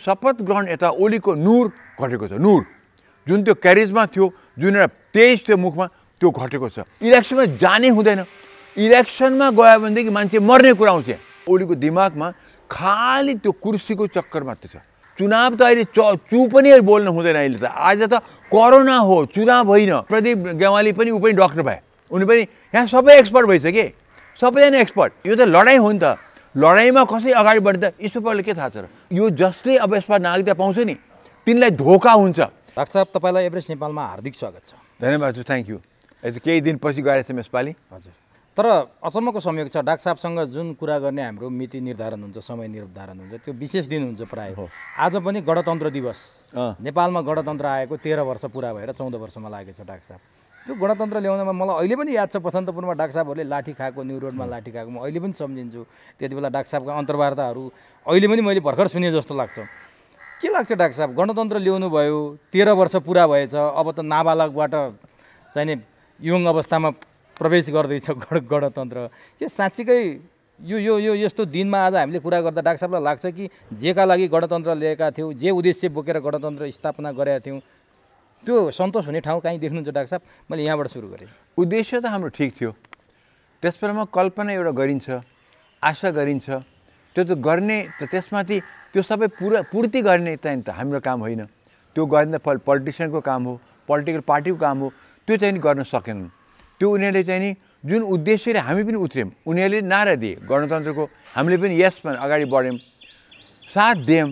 शपथ ग्रहण यता ओलीको नूर घटेको छ। नूर जुन त्यो क्यारिजमा थियो, जुन एउटा तेज थियो मुखमा, त्यो घटेको छ। इलेक्सनमा जाने हुँदैन। इलेक्सनमा गयो भनेदेखि मान्छे मर्ने कुरा आउँछ। ओलीको दिमागमा खाली त्यो कुर्सीको चक्कर मात्र छ। चुनाव त अहिले चु पनि बोल्न हुँदैन। अहिले त आज त कोरोना हो, चुनाव होइन। प्रदीप गेवाली पनि ऊ पनि डक्टर भए, उनी पनि यहाँ सबै एक्सपर्ट भइसके, सबैजना एक्सपर्ट। यो त लडाइँ हो नि त। लडाइँमा कसरी अगाडि बढ्दा ईश्वरले के थाहा छ र? यो जसले अब यसमा नागरिकता पाउँछ नि तिनलाई धोका हुन्छ। डाक्टर साहब, तपाईँलाई एभरेस्ट नेपालमा हार्दिक स्वागत छ। धन्यवाद, थ्याङ्क यू। केही दिनपछि गएर छौँ यसपालि। हजुर, तर अचम्मको संयोग छ, डाक्टर साहबसँग जुन कुरा गर्ने हाम्रो मिति निर्धारण हुन्छ, समय निर्धारण हुन्छ, त्यो विशेष दिन हुन्छ प्रायः। आज पनि गणतन्त्र दिवस, नेपालमा गणतन्त्र आएको 13 वर्ष पुरा भएर 14 वर्षमा लागेको छ। डाक्टर साहब, त्यो गणतन्त्र ल्याउनमा मलाई अहिले पनि याद छ, बसन्तपुरमा डाक्टर साहबहरूले लाठी खाएको, न्यू रोडमा लाठी खाएको म अहिले पनि सम्झिन्छु। त्यति बेला डाक्टर साहबका अन्तर्वार्ताहरू अहिले पनि मैले भर्खर सुने जस्तो लाग्छ। के लाग्छ डाक्टर साहब, गणतन्त्र ल्याउनु भयो, 13 वर्ष पुरा भएछ, अब त नाबालकबाट चाहिने युङ अवस्थामा प्रवेश गर्दैछ गणतन्त्र। के साँच्चीकै यो यो यो यस्तो दिनमा आज हामीले कुरा गर्दा डाक्टर साहबलाई लाग्छ कि जेका लागि गणतन्त्र ल्याएका थियौँ, जे उद्देश्य बोकेर गणतन्त्र स्थापना गरेका थियौँ, त्यो सन्तोष हुने ठाउँ कहीँ देख्नुहुन्छ डाक्टर साहब? मैले यहाँबाट सुरु गरेँ। उद्देश्य त हाम्रो ठिक थियो, त्यसमा कल्पना एउटा गरिन्छ, आशा गरिन्छ, त्यो त गर्ने त त्यसमाथि त्यो सबै पूर्ति गर्ने चाहिँ त हाम्रो काम होइन। त्यो गर्ने त पोलिटिसियनको काम हो, पोलिटिकल पार्टीको काम हो। त्यो चाहिँ गर्न सकेनन्। त्यो उनीहरूले चाहिँ नि जुन उद्देश्यले हामी पनि उत्रौँ, उनीहरूले नारा दिए गणतन्त्रको, हामीले पनि यसमा अगाडि बढ्यौँ, साथ दियौँ।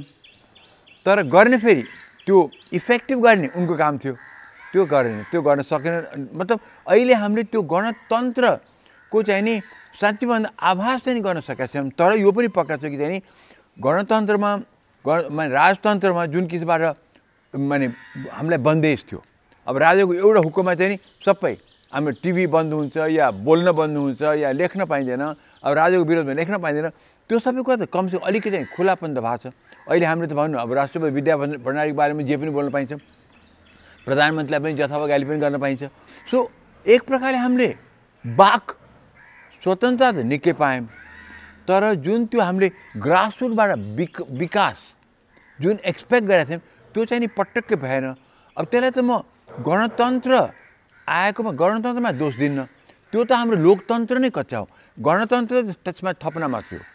तर गर्ने फेरि त्यो इफेक्टिभ गर्ने उनको काम थियो, त्यो गरेन, त्यो गर्न सकेन। मतलब अहिले हामीले त्यो गणतन्त्रको चाहिँ नि साँच्चै भन्दा आभास चाहिँ गर्न सकेका छौँ। तर यो पनि पक्का छ कि चाहिँ नि गणतन्त्रमा राजतन्त्रमा जुन किसिमबाट माने हामीलाई बन्देज थियो। अब राजाको एउटा हुकुममा चाहिँ नि सबै हाम्रो टिभी बन्द हुन्छ, या बोल्न बन्द हुन्छ, या लेख्न पाइँदैन। अब राजाको विरोधमा लेख्न पाइँदैन। त्यो सबै कुरा त कमसेकम अलिकति चाहिँ खुलापन त भएको छ। अहिले हामीले त भन्नु, अब राष्ट्रपति विद्या भण्डारीको बारेमा जे पनि बोल्न पाइन्छ, प्रधानमन्त्रीलाई पनि जथाभावी पनि गर्न पाइन्छ। सो एक प्रकारले हामीले वाक स्वतन्त्रता त निकै पायौँ, तर जुन त्यो हामीले ग्रासरुटबाट विकास जुन एक्सपेक्ट गरेका थियौँ त्यो चाहिँ नि पटक्कै भएन। अब त्यसलाई त म गणतन्त्र आएकोमा गणतन्त्रमा दोष दिन्न, त्यो त हाम्रो लोकतन्त्र नै कच्चा हो। गणतन्त्र त्यसमा थप्न मात्र हो।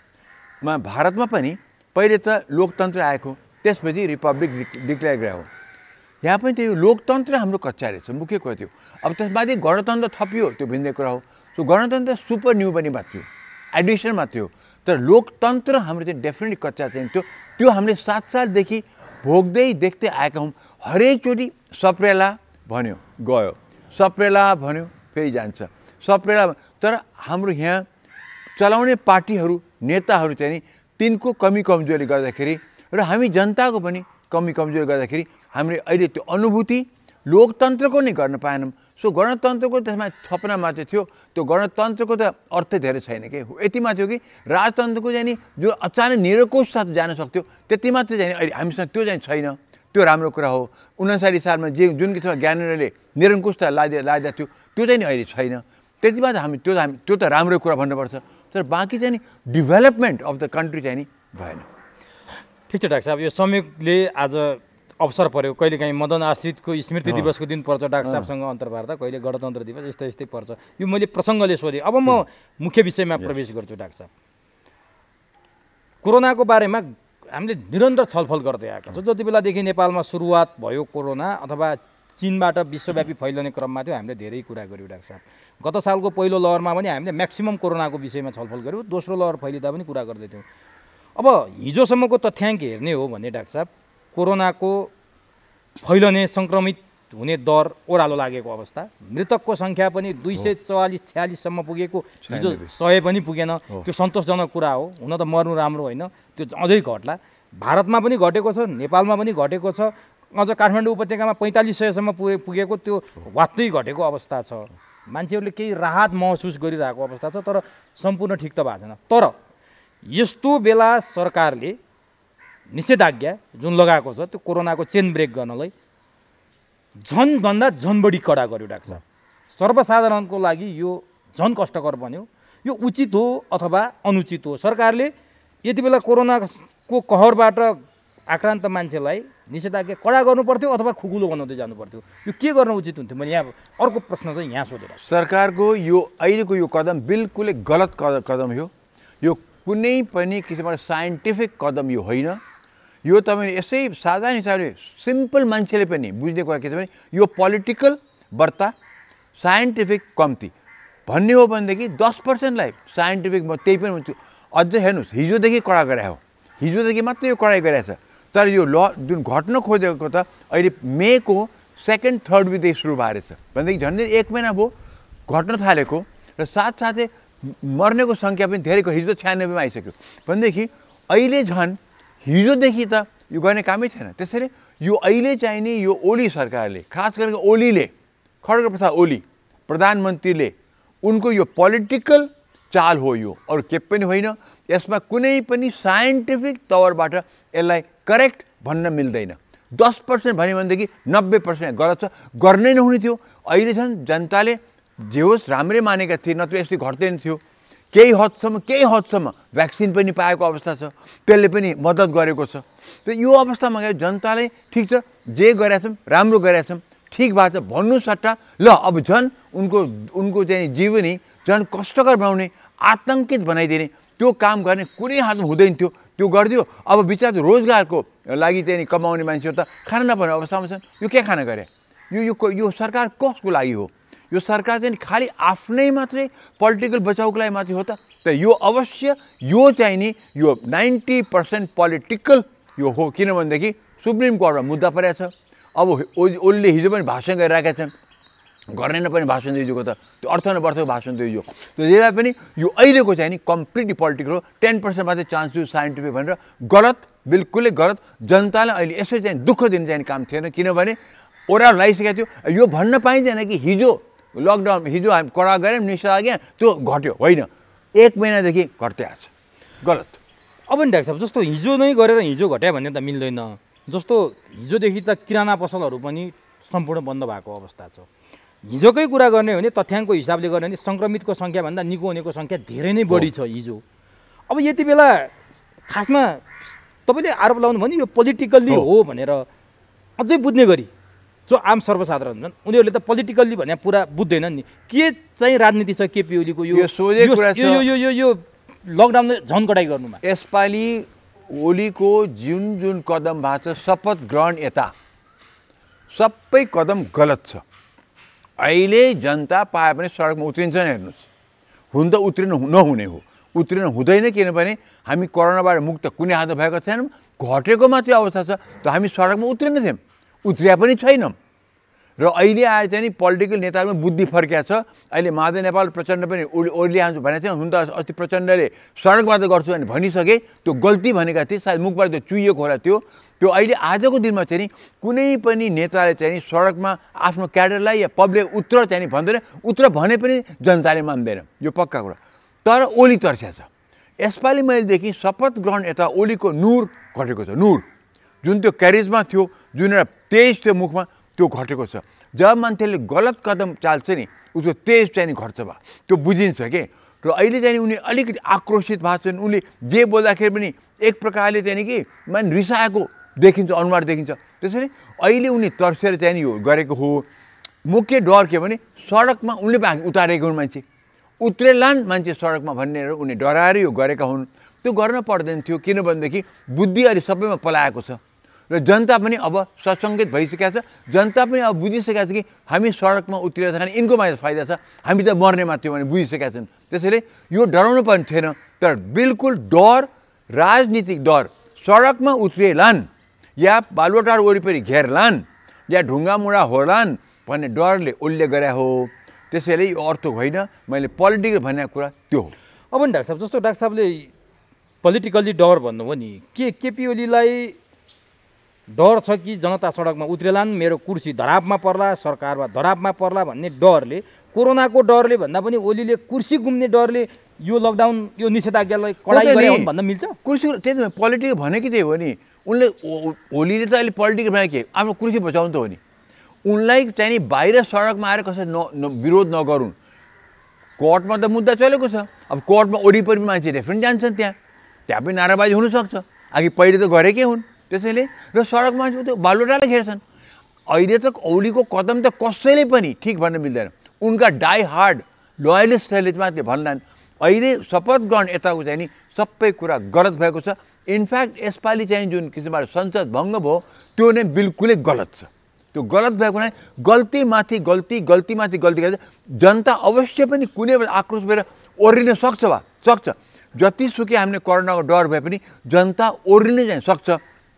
भारतमा पनि पहिले त लोकतन्त्र आएको, त्यसपछि रिपब्लिक डिक्लेयर गरे हो। यहाँ पनि त्यो लोकतन्त्र हाम्रो कच्चा रहेछ, मुख्य कुरा थियो। अब त्यसमाथि गणतन्त्र थपियो, त्यो भिन्दै कुरा हो। सो गणतन्त्र सुपर न्यू पनि मात्र हो, एडिसन मात्र हो। तर लोकतन्त्र हाम्रो चाहिँ डेफिनेटली कच्चा चाहिँ थियो। त्यो हामीले 7 सालदेखि भोग्दै देख्दै आएका हौँ। हरेकचोटि सप्रेला भन्यो गयो, सप्रेला भन्यो फेरि जान्छ, सप्रेला। तर हाम्रो यहाँ चलाउने पार्टीहरू, नेताहरू चाहिँ नि तिनको कमी कमजोरी गर्दाखेरि र हामी जनताको पनि कमी कमजोरी गर्दाखेरि हामीले अहिले त्यो अनुभूति लोकतन्त्रको नै गर्न पाएनौँ। सो गणतन्त्रको त्यसमा थप्न मात्रै थियो। त्यो गणतन्त्रको त अर्थ धेरै छैन कि, यति मात्रै हो कि राजतन्त्रको चाहिँ नि जो अचानक निरङ्कुश साथ जान सक्थ्यो त्यति मात्रै चाहिँ अहिले हामीसँग त्यो चाहिँ छैन। त्यो राम्रो कुरा हो। 59 सालमा जुन किसिममा ज्ञानेन्द्रले निरङ्कुशता लाइदिएको थियो त्यो चाहिँ नि अहिले छैन। त्यतिमा त हामी त्यो त राम्रो कुरा भन्नुपर्छ। तर बाँकी चाहिँ नि डेभलपमेन्ट अफ द कन्ट्री चाहिँ नि भएन। ठिक छ डाक्टर साहब, यो संयोगले आज अवसर पर्यो, कहिलेकाहीँ मदन आश्रितको स्मृति दिवसको दिन पर्छ डाक्टर साहबसँग अन्तर्वार्ता, कहिले गणतन्त्र दिवस, यस्तै पर्छ। यो मैले प्रसङ्गले सोधेँ। अब म मुख्य विषयमा प्रवेश गर्छु डाक्टर साहब। कोरोनाको बारेमा हामीले निरन्तर छलफल गर्दै आएका छौँ। जति बेलादेखि नेपालमा सुरुवात भयो कोरोना अथवा चीनबाट विश्वव्यापी फैलने क्रममा थियो, हामीले धेरै कुरा गऱ्यौँ डाक्टर साहब। गत सालको पहिलो लहरमा पनि हामीले म्याक्सिमम कोरोनाको विषयमा छलफल गऱ्यौँ, दोस्रो लहर फैलिँदा पनि कुरा गर्दै थियौँ। अब हिजोसम्मको तथ्याङ्क हेर्ने हो भने डाक्टर साहब, कोरोनाको फैलने सङ्क्रमित हुने दर ओह्रालो लागेको अवस्था, मृतकको सङ्ख्या पनि 244-46सम्म पुगेको, हिजो 100 पनि पुगेन। त्यो सन्तोषजनक कुरा हो। हुन त मर्नु राम्रो होइन, त्यो अझै घट्ला। भारतमा पनि घटेको छ, नेपालमा पनि घटेको छ, अझ काठमाडौँ उपत्यकामा 4500सम्म पुगेको, त्यो वात्तै घटेको अवस्था छ। मान्छेहरूले केही राहत महसुस गरिरहेको अवस्था छ, तर सम्पूर्ण ठिक त भएको छैन। तर यस्तो बेला सरकारले निषेधाज्ञा जुन लगाएको छ त्यो कोरोनाको चेन ब्रेक गर्नलाई झनभन्दा झन बढी कडा गर्यो डाक्टर साहब। सर्वसाधारणको लागि यो झन कष्टकर बन्यो। यो उचित हो अथवा अनुचित हो? सरकारले यति बेला कोरोनाको कहरबाट आक्रान्त मान्छेलाई निषेधाज्ञा कडा गर्नु पर्थ्यो अथवा खुकुलो बनाउँदै जानु पर्थ्यो? यो के गर्न उचित हुन्थ्यो? मैले यहाँ अर्को प्रश्न चाहिँ यहाँ सोधेर सरकारको यो अहिलेको यो कदम बिल्कुलै गलत कदम हो। यो कुनै पनि किसिमबाट साइन्टिफिक कदम यो होइन। यो तपाईँले यसै साधारण हिसाबले सिम्पल मान्छेले पनि बुझ्ने कुरा के छ भने यो पोलिटिकल बर्ता, साइन्टिफिक कम्ती भन्ने हो भनेदेखि 10%लाई साइन्टिफिक म त्यही पनि भन्छु। अझै हेर्नुहोस्, हिजोदेखि कडा गरे हो, हिजोदेखि मात्रै यो कडाइ गरेछ। तर यो ल जुन घट्न खोजेको त अहिले मेको 2nd 3rd विकदेखि सुरु भएर छ भनेदेखि झन्डै 1 महिना भयो घट्न थालेको र साथसाथै मर्नेको सङ्ख्या पनि धेरै हिजो 96 मा आइसक्यो भनेदेखि अहिले झन् हिजोदेखि त यो गर्ने कामै छैन। त्यसैले यो अहिले चाहिँ नि यो ओली सरकारले, खास गरेर ओलीले, खड्गप्रसाद ओली प्रधानमन्त्रीले उनको यो पोलिटिकल चाल हो यो, अरू के पनि होइन। यसमा कुनै पनि साइन्टिफिक तवरबाट यसलाई करेक्ट भन्न मिल्दैन। 10% भन्यो भनेदेखि 90% गलत छ, गर्नै नहुने थियो। अहिले झन् जनताले जे होस् राम्रै मानेका थिए, नत्र यस्तो घट्दैन थियो। केही हदसम्म भ्याक्सिन पनि पाएको अवस्था छ, त्यसले पनि मद्दत गरेको छ। त यो अवस्थामा गएर जनताले ठिक छ जे गरेछौँ राम्रो गरेछौँ ठिक भएको छ भन्नु सट्टा ल अब झन् उनको चाहिँ जीवनी झन् कष्टकर बनाउने, आतङ्कित बनाइदिने त्यो काम गर्ने कुनै हातमा हुँदैन थियो। त्यो गरिदियो। अब बिचरा रोजगारको लागि चाहिँ कमाउने मान्छेहरू त खाना नपर्ने अवस्थामा छन्। यो के खाना गरे? यो सरकार कसको लागि हो? यो सरकार चाहिँ खालि आफ्नै मात्रै पोलिटिकल बचाउको लागि मात्रै हो त? यो अवश्य यो चाहिँ नि यो 90% पोलिटिकल यो हो। किनभनेदेखि सुप्रिम कोर्टमा मुद्दा परेको छ। अब ओलीले हिजो पनि भाषण गरिरहेका छन्, गर्ने नपर्ने भाषण दिइदिएको त त्यो अर्थ नबर्थको भाषण दिइदियो। त्यो जे भए पनि यो अहिलेको चाहिँ नि कम्प्लिटली पोलिटिकल हो। 10% मात्रै चान्स दियो साइन्टिफिक भनेर गलत, बिल्कुलै गलत। जनतालाई अहिले यसै चाहिँ दुःख दिने चाहिँ काम थिएन। किनभने ओह्रालो लगाइसकेको थियो। यो भन्न पाइँदैन कि हिजो लकडाउन हिजो हामी कडा गऱ्यौँ निषेधाज्ञा त्यो घट्यो, होइन। 1 महिनादेखि घट्दै आएको छ, गलत। अब नि डाक्टर साहब जस्तो हिजो नै गरेर हिजो घट्या भन्ने त मिल्दैन। जस्तो हिजोदेखि त किराना पसलहरू पनि सम्पूर्ण बन्द भएको अवस्था छ। हिजोकै कुरा गर्ने हो भने तथ्याङ्कको हिसाबले गर्ने भने सङ्क्रमितको सङ्ख्याभन्दा निको हुनेको सङ्ख्या धेरै नै बढी छ हिजो। अब यति बेला खासमा तपाईँले आरोप लगाउनु भने यो पोलिटिकल्ली हो भनेर अझै बुझ्ने गरी जो आम सर्वसाधारण छन् उनीहरूले त पोलिटिकल्ली भने पुरा बुझ्दैनन् नि। के चाहिँ राजनीति छ केपी ओलीको यो लकडाउन झन कडाइ गर्नुमा? यसपालि ओलीको जुन कदम भएको छ शपथ ग्रहण यता सबै कदम गलत छ। अहिले जनता पाए पनि सडकमा उत्रिन्छ नि। हेर्नुहोस्, हुन त उत्रिन नहुने हो, उत्रिन हुँदैन। किनभने हामी कोरोनाबाट मुक्त कुनै हातमा भएको छैनौँ, घटेको मात्रै अवस्था छ। त हामी सडकमा उत्रिन थियौँ, उत्रिया पनि छैनौँ। र अहिले आएर चाहिँ नि पोलिटिकल नेताहरूमा बुद्धि फर्किया छ। अहिले माधव नेपाल प्रचण्ड पनि ओर्ली आउँछु भनेको थियो। हुन त अस्ति प्रचण्डले सडकबाट गर्छु भने भनिसके, त्यो गल्ती भनेका थिए, सायद मुखबाट त्यो चुहिएको होला त्यो अहिले आजको दिनमा चाहिँ नि कुनै पनि नेताले चाहिँ नि सडकमा आफ्नो क्याडरलाई या पब्लिक उत्र चाहिँ नि भन्दैन। उत्र भने पनि जनताले मान्दैन, यो पक्का कुरा। तर ओली तर्स्या छ। यसपालि मैले देखेँ शपथ ग्रहण यता ओलीको नुर घटेको छ। नुर जुन त्यो क्यारिजमा थियो, जुन एउटा तेज थियो मुखमा, त्यो घटेको छ। जब मान्छेले गलत कदम चाल्छ नि उसको तेज चाहिँ नि घट्छ बा, त्यो बुझिन्छ के। र अहिले चाहिँ उनी अलिकति आक्रोशित भएको छन्। उनले जे बोल्दाखेरि पनि एक प्रकारले चाहिँ नि कि मान रिसाएको देखिन्छ, अनुहार देखिन्छ। त्यसैले अहिले उनी तर्सेर चाहिँ नि यो गरेको हो। मुख्य डर के भने सडकमा उनले उतारेको हुन्, मान्छे उत्रेलान् मान्छे सडकमा भनेर उनी डराएर यो गरेका हुन्। त्यो गर्न पर्दैन थियो। किनभनेदेखि बुद्धि अहिले सबैमा पलाएको छ र जनता पनि अब ससङ्गत भइसकेको छ। जनता पनि अब बुझिसकेको छ कि हामी सडकमा उत्रिएर खाने यिनको मात्र फाइदा छ, हामी त मर्ने माथि भने बुझिसकेका छन्। त्यसैले यो डराउनु पर्ने थिएन। तर बिल्कुल डर, राजनीतिक डर, सडकमा उत्रिएलान् या बालुवाटार वरिपरि घेरलान् या ढुङ्गामुढा होलान् भन्ने डरले ओलीले गरे हो। त्यसैले यो अर्थ होइन। मैले पोलिटिकल भनेको कुरा त्यो हो। अब नि डाक्टर साहब जस्तो डाक्टर साहबले पोलिटिकल्ली डर भन्नुभयो नि, के केपी ओलीलाई डर छ कि जनता सडकमा उत्रेलान्, मेरो कुर्सी धरापमा पर्ला, सरकारमा धरापमा पर्ला भन्ने डरले, कोरोनाको डरले भन्दा पनि ओलीले कुर्सी गुम्ने डरले यो लकडाउन यो निषेधाज्ञालाई कडाइ गरे हुन् भन्न मिल्छ? कुर्सी त्यही त पोलिटिकल भनेकै त्यही हो नि। उनले ओलीले त अहिले पोलिटिकल भने के आफ्नो कुर्सी बचाउनु त हो नि। उनलाई चाहिँ नि बाहिर सडकमा आएर कसै विरोध नगरून्। कोर्टमा त मुद्दा चलेको छ। अब कोर्टमा वरिपरि मान्छे डेफिनेट जान्छन्, त्यहाँ पनि नाराबाजी हुनसक्छ। अघि पहिले त गरेकै हुन्, त्यसैले र सडकमा त्यो बालुवाटाले खेर्छन्। अहिले त ओलीको कदम त कसैले पनि ठिक भन्न मिल्दैन। उनका डाई हार्ड लोयलिस्टहरूले मात्रै भन्लान् अहिले शपथ ग्रहण यताको चाहिँ नि सबै कुरा गलत भएको छ। इनफ्याक्ट यसपालि चाहिँ जुन किसिमबाट संसद भङ्ग भयो त्यो नै बिल्कुलै गलत छ। त्यो गलत भएको नै गल्तीमाथि गल्ती गल्तीमाथि गल्ती गर्छ। जनता अवश्य पनि कुनै आक्रोश भएर ओर्लिन सक्छ जतिसुकै हामीले कोरोनाको डर भए पनि जनता ओर्लिन चाहिँ सक्छ।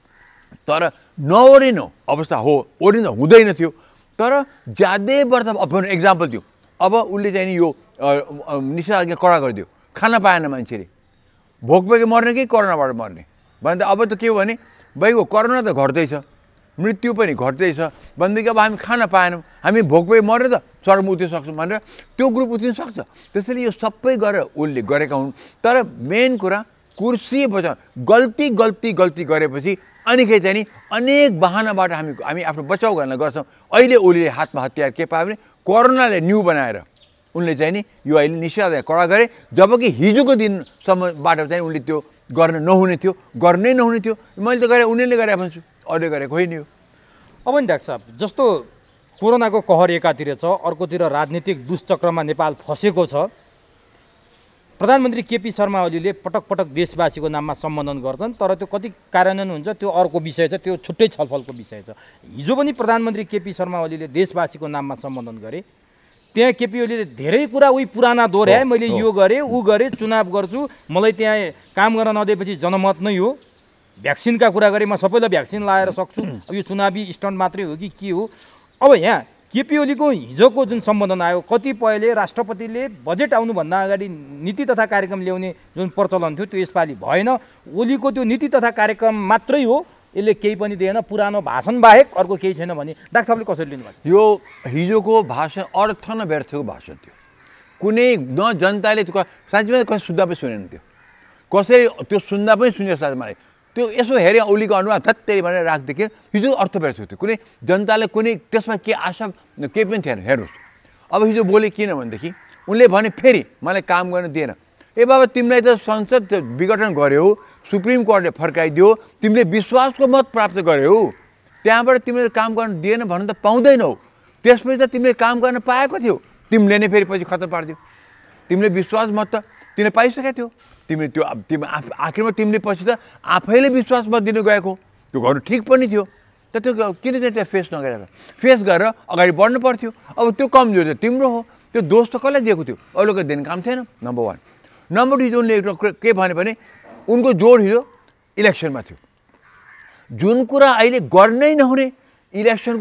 तर नओरिनु अवस्था हो, ओरिन हुँदैन थियो। तर ज्यादै वर्ष अब एक्जाम्पल दियो, अब उसले चाहिँ नि यो निषेधाज्ञा कडा गरिदियो, खान पाएन मान्छेले, भोकभोकै मर्ने कि कोरोनाबाट मर्ने भने त अब त के हो भने भइगयो कोरोना त घट्दैछ, मृत्यु पनि घट्दैछ भनेदेखि अब हामी खान पाएनौँ, हामी भोकभोकै मरेर त चर्म उठ्न सक्छौँ भनेर त्यो ग्रुप उठ्न सक्छ। त्यसैले यो सबै गरेर उसले गरेका हुन्। तर मेन कुरा कुर्सी बचाउ गल्ती गल्ती गल्ती गरेपछि अनिकै चाहिँ नि अनेक बहानाबाट हामी आफ्नो बचाउ गर्न गर्छौँ। अहिले ओलीले हातमा हतियार के पायो भने कोरोनाले न्यू बनाएर उनले चाहिँ नि यो अहिले निषेधाज्ञा कडा गरे, जबकि हिजोको दिनसम्मबाट चाहिँ उनले त्यो गर्न नहुने थियो, गर्नै नहुने थियो। मैले त गरेँ, उनीहरूले गरे भन्छु, अरूले गरेको होइन यो। अब नि डाक्टर साहब, जस्तो कोरोनाको कहर एकातिर छ, अर्कोतिर राजनीतिक दुष्चक्रमा नेपाल फसेको छ। प्रधानमन्त्री केपी शर्मा ओलीले पटक पटक देशवासीको नाममा सम्बोधन गर्छन्, तर त्यो कति कार्यान्वयन हुन्छ त्यो अर्को विषय छ, त्यो छुट्टै छलफलको विषय छ। हिजो पनि प्रधानमन्त्री केपी शर्मा ओलीले देशवासीको नाममा सम्बोधन गरे, त्यहाँ केपी ओलीले धेरै कुरा उही पुराना दोहोऱ्याए, मैले यो गरेँ ऊ गरेँ, चुनाव गर्छु, मलाई त्यहाँ काम गर्न नदिएपछि जनमत नै हो, भ्याक्सिनका कुरा गरेँ, म सबैलाई भ्याक्सिन लाएर सक्छु, अब यो चुनावी स्टन्ट मात्रै हो कि के हो। अब यहाँ केपी ओलीको हिजोको जुन सम्बोधन आयो, कतिपयले राष्ट्रपतिले बजेट आउनुभन्दा अगाडि नीति तथा कार्यक्रम ल्याउने जुन प्रचलन थियो त्यो यसपालि भएन। ओलीको त्यो नीति तथा कार्यक्रम मात्रै हो, यसले केही पनि दिएन, पुरानो भाषण बाहेक अर्को केही छैन भने डाक्टर साहबले कसरी लिनुभएको छ? यो हिजोको भाषण अर्थ न व्यर्थको भाषण थियो। कुनै न जनताले त्यो साँच्चीमा कसै सुन्दा पनि सुनेन, त्यो कसै त्यो सुन्दा पनि सुन्यो साथी मलाई, त्यो यसो हेरेँ ओलीको अनुहार धत्तेरी भनेर राखिदिएको हिजो अर्थ व्यर्थ थियो। कुनै जनताले कुनै त्यसमा के आशा केही पनि थिएन। हेर्नुहोस् अब हिजो बोले किन भनेदेखि उनले भने फेरि मलाई काम गर्न दिएन। ए बाबा तिमीलाई त संसद विघटन गर्यो, सुप्रिम कोर्टले फर्काइदियो, तिमीले विश्वासको मत प्राप्त गर्यौ, त्यहाँबाट तिमीले काम गर्न दिएन भन्न त पाउँदैनौ। त्यसपछि त तिमीले काम गर्न पाएको थियो, तिमीले नै फेरि पछि खत्तम पारिदियो। तिमीले विश्वास मत त तिमीले पाइसकेको थियो, तिमीले त्यो आखिरमा तिमीले पछि त आफैले विश्वास मत दिनु गएको, त्यो गर्नु ठिक पनि थियो। त त्यो किन चाहिँ त्यहाँ फेस नगरेर फेस गरेर अगाडि बढ्नु पर्थ्यो। अब त्यो कमजोरी त तिम्रो हो, त्यो दोष त कसलाई दिएको थियो? अरूको दिने काम थिएन। नम्बर 1। नम्बर 2 उनले के भन्यो भने उनको जोड हिजो इलेक्सनमा थियो, जुन कुरा अहिले गर्नै नहुने, इलेक्सनको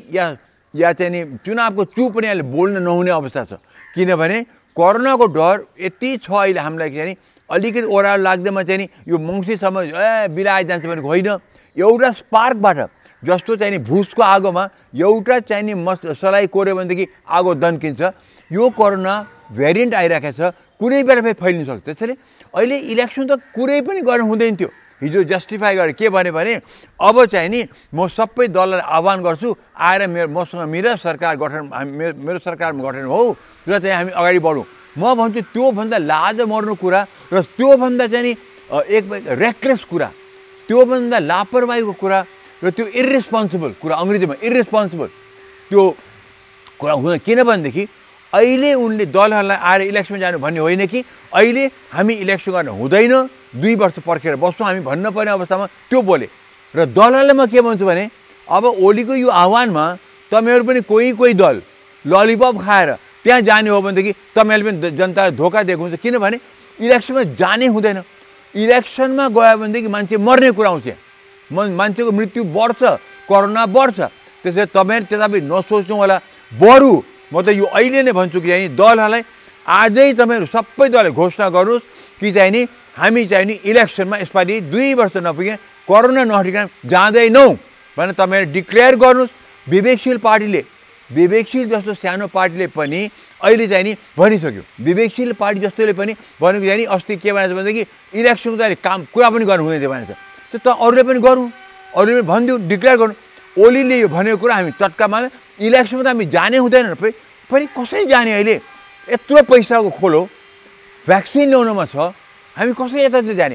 या चाहिँ नि चुनावको चु पनि अहिले बोल्न नहुने अवस्था छ। किनभने कोरोनाको डर यति छ अहिले हामीलाई चाहिँ नि अलिकति ओह्रालो लाग्दैमा चाहिँ नि यो मङ्सीसम्म बिलाइ जान्छ भने होइन। एउटा स्पार्कबाट जस्तो चाहिँ नि भुसको आगोमा एउटा चाहिँ नि सलाई कोर्यो भनेदेखि आगो दन्किन्छ, यो कोरोना भेरिएन्ट आइरहेको छ, कुनै बेला फेरि फैलिन सक्छ। त्यसैले अहिले इलेक्सन त कुरै पनि गर्नु हुँदैन थियो। हिजो जस्टिफाई गरेर के भन्यो भने अब चाहिँ नि म सबै दललाई आह्वान गर्छु, आएर मसँग मेरो सरकार गठन, मेरो सरकारमा गठन हो र चाहिँ हामी अगाडि बढौँ। म भन्छु त्योभन्दा लाज मर्नु कुरा र त्योभन्दा चाहिँ नि एक रेकलेस कुरा, त्योभन्दा लापरवाहीको कुरा र त्यो इरेस्पोन्सिबल कुरा, अङ्ग्रेजीमा इरेस्पोन्सिबल त्यो कुरा हुँदैन। किनभनेदेखि अहिले उनले दलहरूलाई आएर इलेक्सनमा जानु भन्ने होइन कि अहिले हामी इलेक्सन गर्न हुँदैन, 2 वर्ष पर्खेर बस्छौँ हामी भन्न पर्ने अवस्थामा त्यो बोले। र दलहरूलाई म के भन्छु भने अब ओलीको यो आह्वानमा तपाईँहरू पनि कोही दल ललिपप खाएर त्यहाँ जाने हो भनेदेखि तपाईँहरूले पनि जनतालाई धोका दिएको हुन्छ। किनभने इलेक्सनमा जानै हुँदैन। इलेक्सनमा गयो भनेदेखि मान्छे मर्ने कुरा आउँछ, मान्छेको मृत्यु बढ्छ, कोरोना बढ्छ। त्यसैले तपाईँहरू त्यता पनि नसोच्नु होला। बरु म त यो अहिले नै भन्छु कि चाहिँ दलहरूलाई आजै तपाईँहरू सबै दलले घोषणा गर्नुहोस् कि चाहिँ नि हामी चाहिँ नि इलेक्सनमा यसपालि 2 वर्ष नपुगे कोरोना नहटिकन जाँदैनौँ भनेर तपाईँहरू डिक्लेयर गर्नुहोस्। विवेकशील पार्टीले, विवेकशील जस्तो सानो पार्टीले पनि अहिले चाहिँ नि भनिसक्यो, विवेकशील पार्टी जस्तोले पनि भनेको चाहिँ नि अस्ति के भनेको भनेदेखि इलेक्सनको त अहिले काम कुरा पनि गर्नु हुँदैन थियो भनेको छ। त अरूले पनि गरौँ, अरूले पनि भनिदिउँ, डिक्लेयर गर्नु। ओलीले यो भनेको कुरा हामी टट्कामा इलेक्सनमा त हामी जाने हुँदैन पनि कसरी जाने? अहिले यत्रो पैसाको खोलो भ्याक्सिन ल्याउनुमा छ, हामी कसरी यता जाने?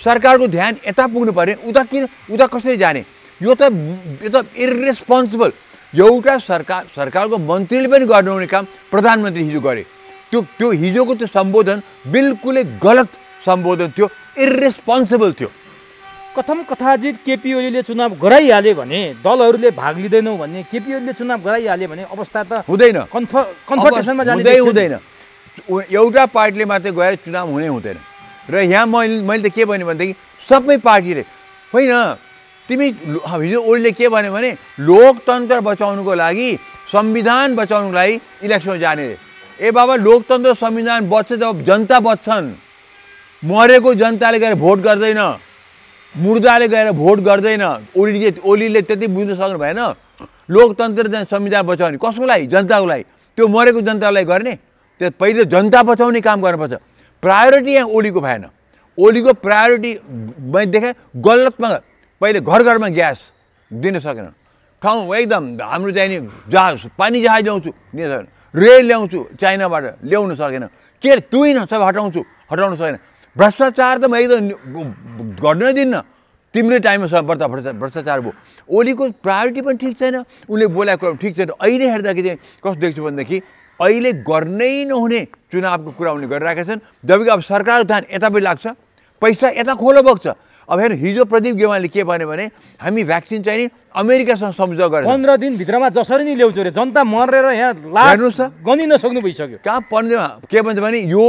सरकारको ध्यान यता पुग्नु पर्ने, उता कसरी जाने? यो त इरेस्पोन्सिबल। एउटा सरकारको मन्त्रीले पनि गर्नुहुने काम प्रधानमन्त्री हिजो गरे। त्यो हिजोको त्यो सम्बोधन बिल्कुलै गलत सम्बोधन थियो, इरेस्पोन्सिबल थियो। कथम कथाजित केपी ओलीले चुनाव गराइहाल्यो भने, दलहरूले भाग लिँदैनौँ भन्ने, केपी ओलीले चुनाव गराइहाल्यो भने अवस्था त हुँदैन, कन्फर्टेसनमा जाने हुँदैन। एउटा पार्टीले मात्रै गएर चुनाव हुँदैन। र यहाँ मैले त के भने भनेदेखि सबै पार्टीले होइन, तिमी हिजो ओलीले के भन्यो भने लोकतन्त्र बचाउनुको लागि, संविधान बचाउनुको लागि इलेक्सनमा जाने। ए बाबा, लोकतन्त्र संविधान बच्छ जब जनता बच्छन्। मरेको जनताले गएर भोट गर्दैन, मुर्दाले गएर भोट गर्दैन। ओलीले त्यति बुझ्न सक्नु भएन। लोकतन्त्र संविधान बचाउने कसको लागि? जनताको लागि। त्यो मरेको जनतालाई गर्ने? त्यो पहिले जनता बचाउने काम गर्नुपर्छ। प्रायोरिटी यहाँ ओलीको भएन। ओलीको प्रायोरिटी मैले देखेँ गलतमा। पहिले घर घरमा ग्यास दिन सकेन, ठाउँ एकदम हाम्रो चाहिने जहाज, पानी जहाज ल्याउँछु दिन सकेन, रेल ल्याउँछु चाइनाबाट ल्याउन सकेन, के तुइन सब हटाउन सकेन। भ्रष्टाचार त म एकदम गर्न दिन्न, तिम्रो टाइममा सब भ्रष्टाचार भयो। ओलीको प्रायोरिटी पनि ठिक छैन, उसले बोलेको कुरा ठिक छैन। अहिले हेर्दाखेरि चाहिँ कस्तो देख्छु भनेदेखि अहिले गर्नै नहुने चुनावको कुरा उनले गरिरहेका छन्। जबकि अब सरकारको ध्यान यता पनि लाग्छ, पैसा यता खोलो बग्छ। अब हेर्नु, हिजो प्रदीप गेवालीले के भन्यो भने हामी भ्याक्सिन चाहिँ नि अमेरिकासँग सम्झौता गरेर 15 दिनभित्रमा जसरी नै ल्याउँछु अरे, जनता मरेर यहाँ हेर्नुहोस् त, गनि नसक्नु भइसक्यो। कहाँ पन्ध्रमा के भन्छ भने यो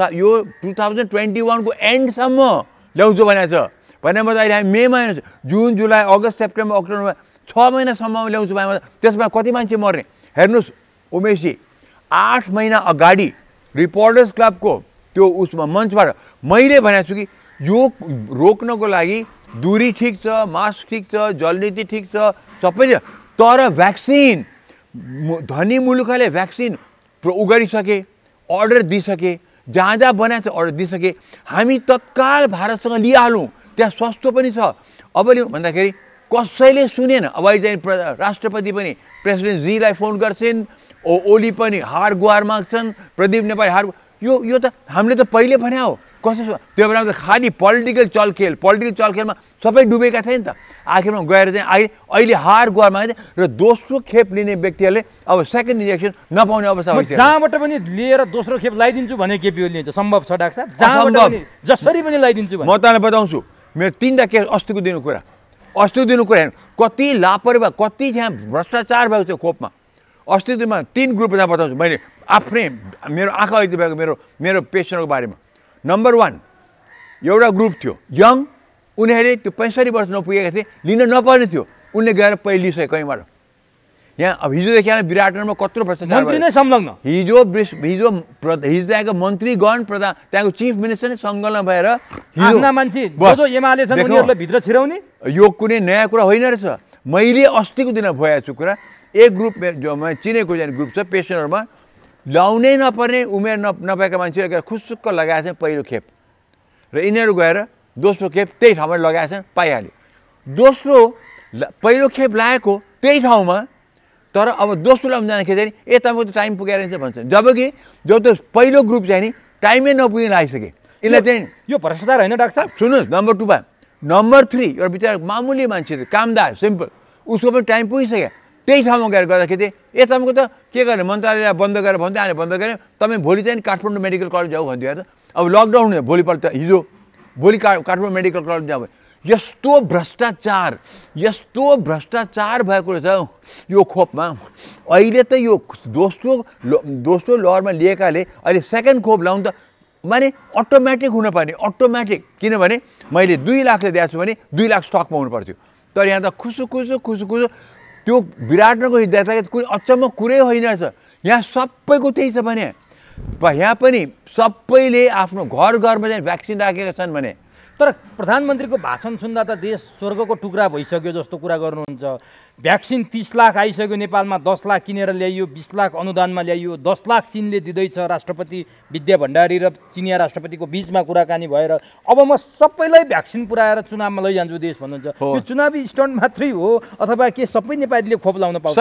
2021 को एन्डसम्म ल्याउँछु भनेको छ। भनेपछि अहिले हामी मे महिना, जुन जुलाई अगस्त सेप्टेम्बर अक्टोबरमा 6 महिनासम्म ल्याउँछु भने त्यसमा कति मान्छे मर्ने? हेर्नुहोस् उमेशजी, 8 महिना अगाडि रिपोर्टर्स क्लबको त्यो उसमा मञ्चबाट मैले भनेको छु कि यो रोक्नको लागि दूरी ठिक छ, मास्क ठिक छ, जलनीति ठिक छ, सबै छ। तर भ्याक्सिन, धनी मुलुकले भ्याक्सिन गरिसके, अर्डर दिइसके, जहाँ जहाँ बनाएको छ अर्डर दिइसके। हामी तत्काल भारतसँग लिइहालौँ, त्यहाँ सस्तो पनि छ। अब लिउँ भन्दाखेरि कसैले सुनेन। अब अहिले चाहिँ राष्ट्रपति पनि प्रेसिडेन्ट जीलाई फोन गर्छन्, ओली पनि हार गुहार माग्छन्, प्रदीप नेपाली हार। यो त हामीले त पहिले भने हो। कसो त्यो बेलामा त खालि पोलिटिकल चलखेलमा सबै डुबेका थिए नि त। आखिरमा गएर चाहिँ अहिले हार गुहार मागे र दोस्रो खेप लिने व्यक्तिहरूले अब सेकेन्ड इन्जेक्सन नपाउने अवस्था भइसक्यो। जहाँबाट पनि लिएर दोस्रो खेप लगाइदिन्छु भने केपी ओलीले सम्भव छ डाक्टर साहब? जहाँबाट पनि जसरी पनि लगाइदिन्छु भने। म तपाईँलाई बताउँछु, मेरो 3टा केस अस्तिको दिनको कुरा हेर्नु, कति लापरवाह, कति यहाँ भ्रष्टाचार भएको थियो खोपमा। अस्तिको दिनमा 3 ग्रुप बताउँछु मैले, आफ्नै मेरो आँखा अघि भएको मेरो पेसेन्टको बारेमा। नम्बर 1 एउटा ग्रुप थियो यङ, उनीहरूले त्यो 65 वर्ष नपुगेका थिए, लिन नपर्ने थियो, उनले गएर पहिले लिइसके कहीँबाट। यहाँ अब हिजोदेखि विराटनगरमा कत्रो भ्रष्टाचार, मन्त्री नै संलग्न। हिजो त्यहाँको मन्त्रीगण, प्रधान, त्यहाँको चिफ मिनिस्टर नै संलग्न भएर आफ्ना मान्छे जो एमाले छन् उनीहरूलाई भित्र छिराउने। यो कुनै नयाँ कुरा होइन रहेछ। मैले अस्तिको दिन भएको छु कुरा, एक ग्रुप जो मैले चिनेको ग्रुप छ पेसेन्टहरूमा, लाउनै नपर्ने उमेर नभएका मान्छेले गएर खुसुक्क लगाएका छन् पहिलो खेप, र यिनीहरू गएर दोस्रो खेप त्यही ठाउँमा लगाएका छन्, पाइहाल्यो। दोस्रो पहिलो खेप लगाएको त्यही ठाउँमा, तर अब दोस्रो लगाउनु जाँदाखेरि चाहिँ तपाईँको त टाइम पुगेर भन्छ। जबकि जो त्यो पहिलो ग्रुप चाहिँ नि टाइमै नपुगी लागिसके। यसलाई चाहिँ यो भ्रष्टाचार होइन डाक्टर साहब? सुन्नुहोस्, नम्बर 2 नम्बर 3 एउटा बिचरा मामुली मान्छे, कामदार, सिम्पल, उसको पनि टाइम पुगिसक्यो। त्यही ठाउँमा गएर गर्दाखेरि चाहिँ तपाईँको त के गर्ने, मन्त्रालय बन्द गरेर भन्दै अहिले बन्द गरेँ, तपाईँ भोलि चाहिँ काठमाडौँ मेडिकल कलेज जाऊ भनिदियो त। अब लकडाउन हुने भोलिपल्ट भोलि काठमाडौँ मेडिकल कलेज जाऊ। यस्तो भ्रष्टाचार भएको रहेछ यो खोपमा। अहिले त यो दोस्रो लहरमा लिएकाले अहिले सेकेन्ड खोप लाउनु त माने अटोमेटिक हुनुपर्ने, अटोमेटिक। किनभने मैले 2 लाखले दिएको छु भने 2 लाख स्टकमा हुनु पर्थ्यो। तर यहाँ त खुसु त्यो विराटनगरको हिँड्दा कुनै अचम्म कुरै होइन रहेछ। यहाँ सबैको त्यही छ भने, यहाँ पनि सबैले आफ्नो घर घरमा चाहिँ भ्याक्सिन राखेका छन् भने। तर प्रधानमन्त्रीको भाषण सुन्दा त देश स्वर्गको टुक्रा भइसक्यो जस्तो कुरा गर्नुहुन्छ। भ्याक्सिन 30 लाख आइसक्यो नेपालमा, 10 लाख किनेर ल्याइयो, 20 लाख अनुदानमा ल्याइयो, 10 लाख चिनले दिँदैछ। राष्ट्रपति विद्या भण्डारी र चिनिया राष्ट्रपतिको बिचमा कुराकानी भएर अब म सबैलाई भ्याक्सिन पुऱ्याएर चुनावमा लैजान्छु देश भन्नुहुन्छ। यो चुनावी स्टन्ट मात्रै हो अथवा के सबै नेपालीले खोप लाउन पाउँछ?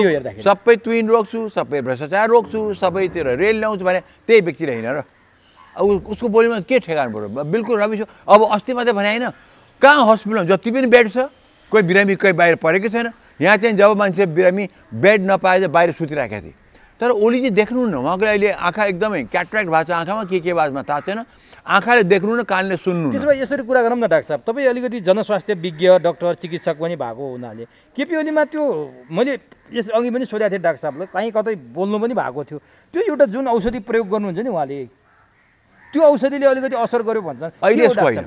सबै तुइन रोक्छु, सबै भ्रष्टाचार रोक्छु, सबैतिर रेल ल्याउँछु भने त्यही व्यक्तिले होइन र। अब उसको बोलीमा के ठेगान पऱ्यो बिल्कुल रबिस हो। अब अस्ति मात्रै भने होइन कहाँ हस्पिटलमा जति पनि बेड छ कोही बिरामी कोही बाहिर परेकै छैन। यहाँ चाहिँ जब मान्छे बिरामी बेड नपाएर बाहिर सुतिराखेको थिए। तर ओलीजी देख्नु न उहाँको अहिले आँखा एकदमै क्याट्राक्ट भएको छ आँखामा के बाजमा थाहा छैन। आँखाले देख्नु न कानले सुन्नु। त्यसो भए यसरी कुरा गरौँ न डाक्टर साहब, तपाईँ अलिकति जनस्वास्थ्य विज्ञ डाक्टर चिकित्सक पनि भएको हुनाले केपी ओलीमा त्यो मैले यस अघि पनि सोधेको थिएँ डाक्टर साहबलाई, कहीँ कतै बोल्नु पनि भएको थियो, त्यो एउटा जुन औषधि प्रयोग गर्नुहुन्छ नि उहाँले त्यो औषधिले अलिकति असर गर्यो भन्छन्। अहिले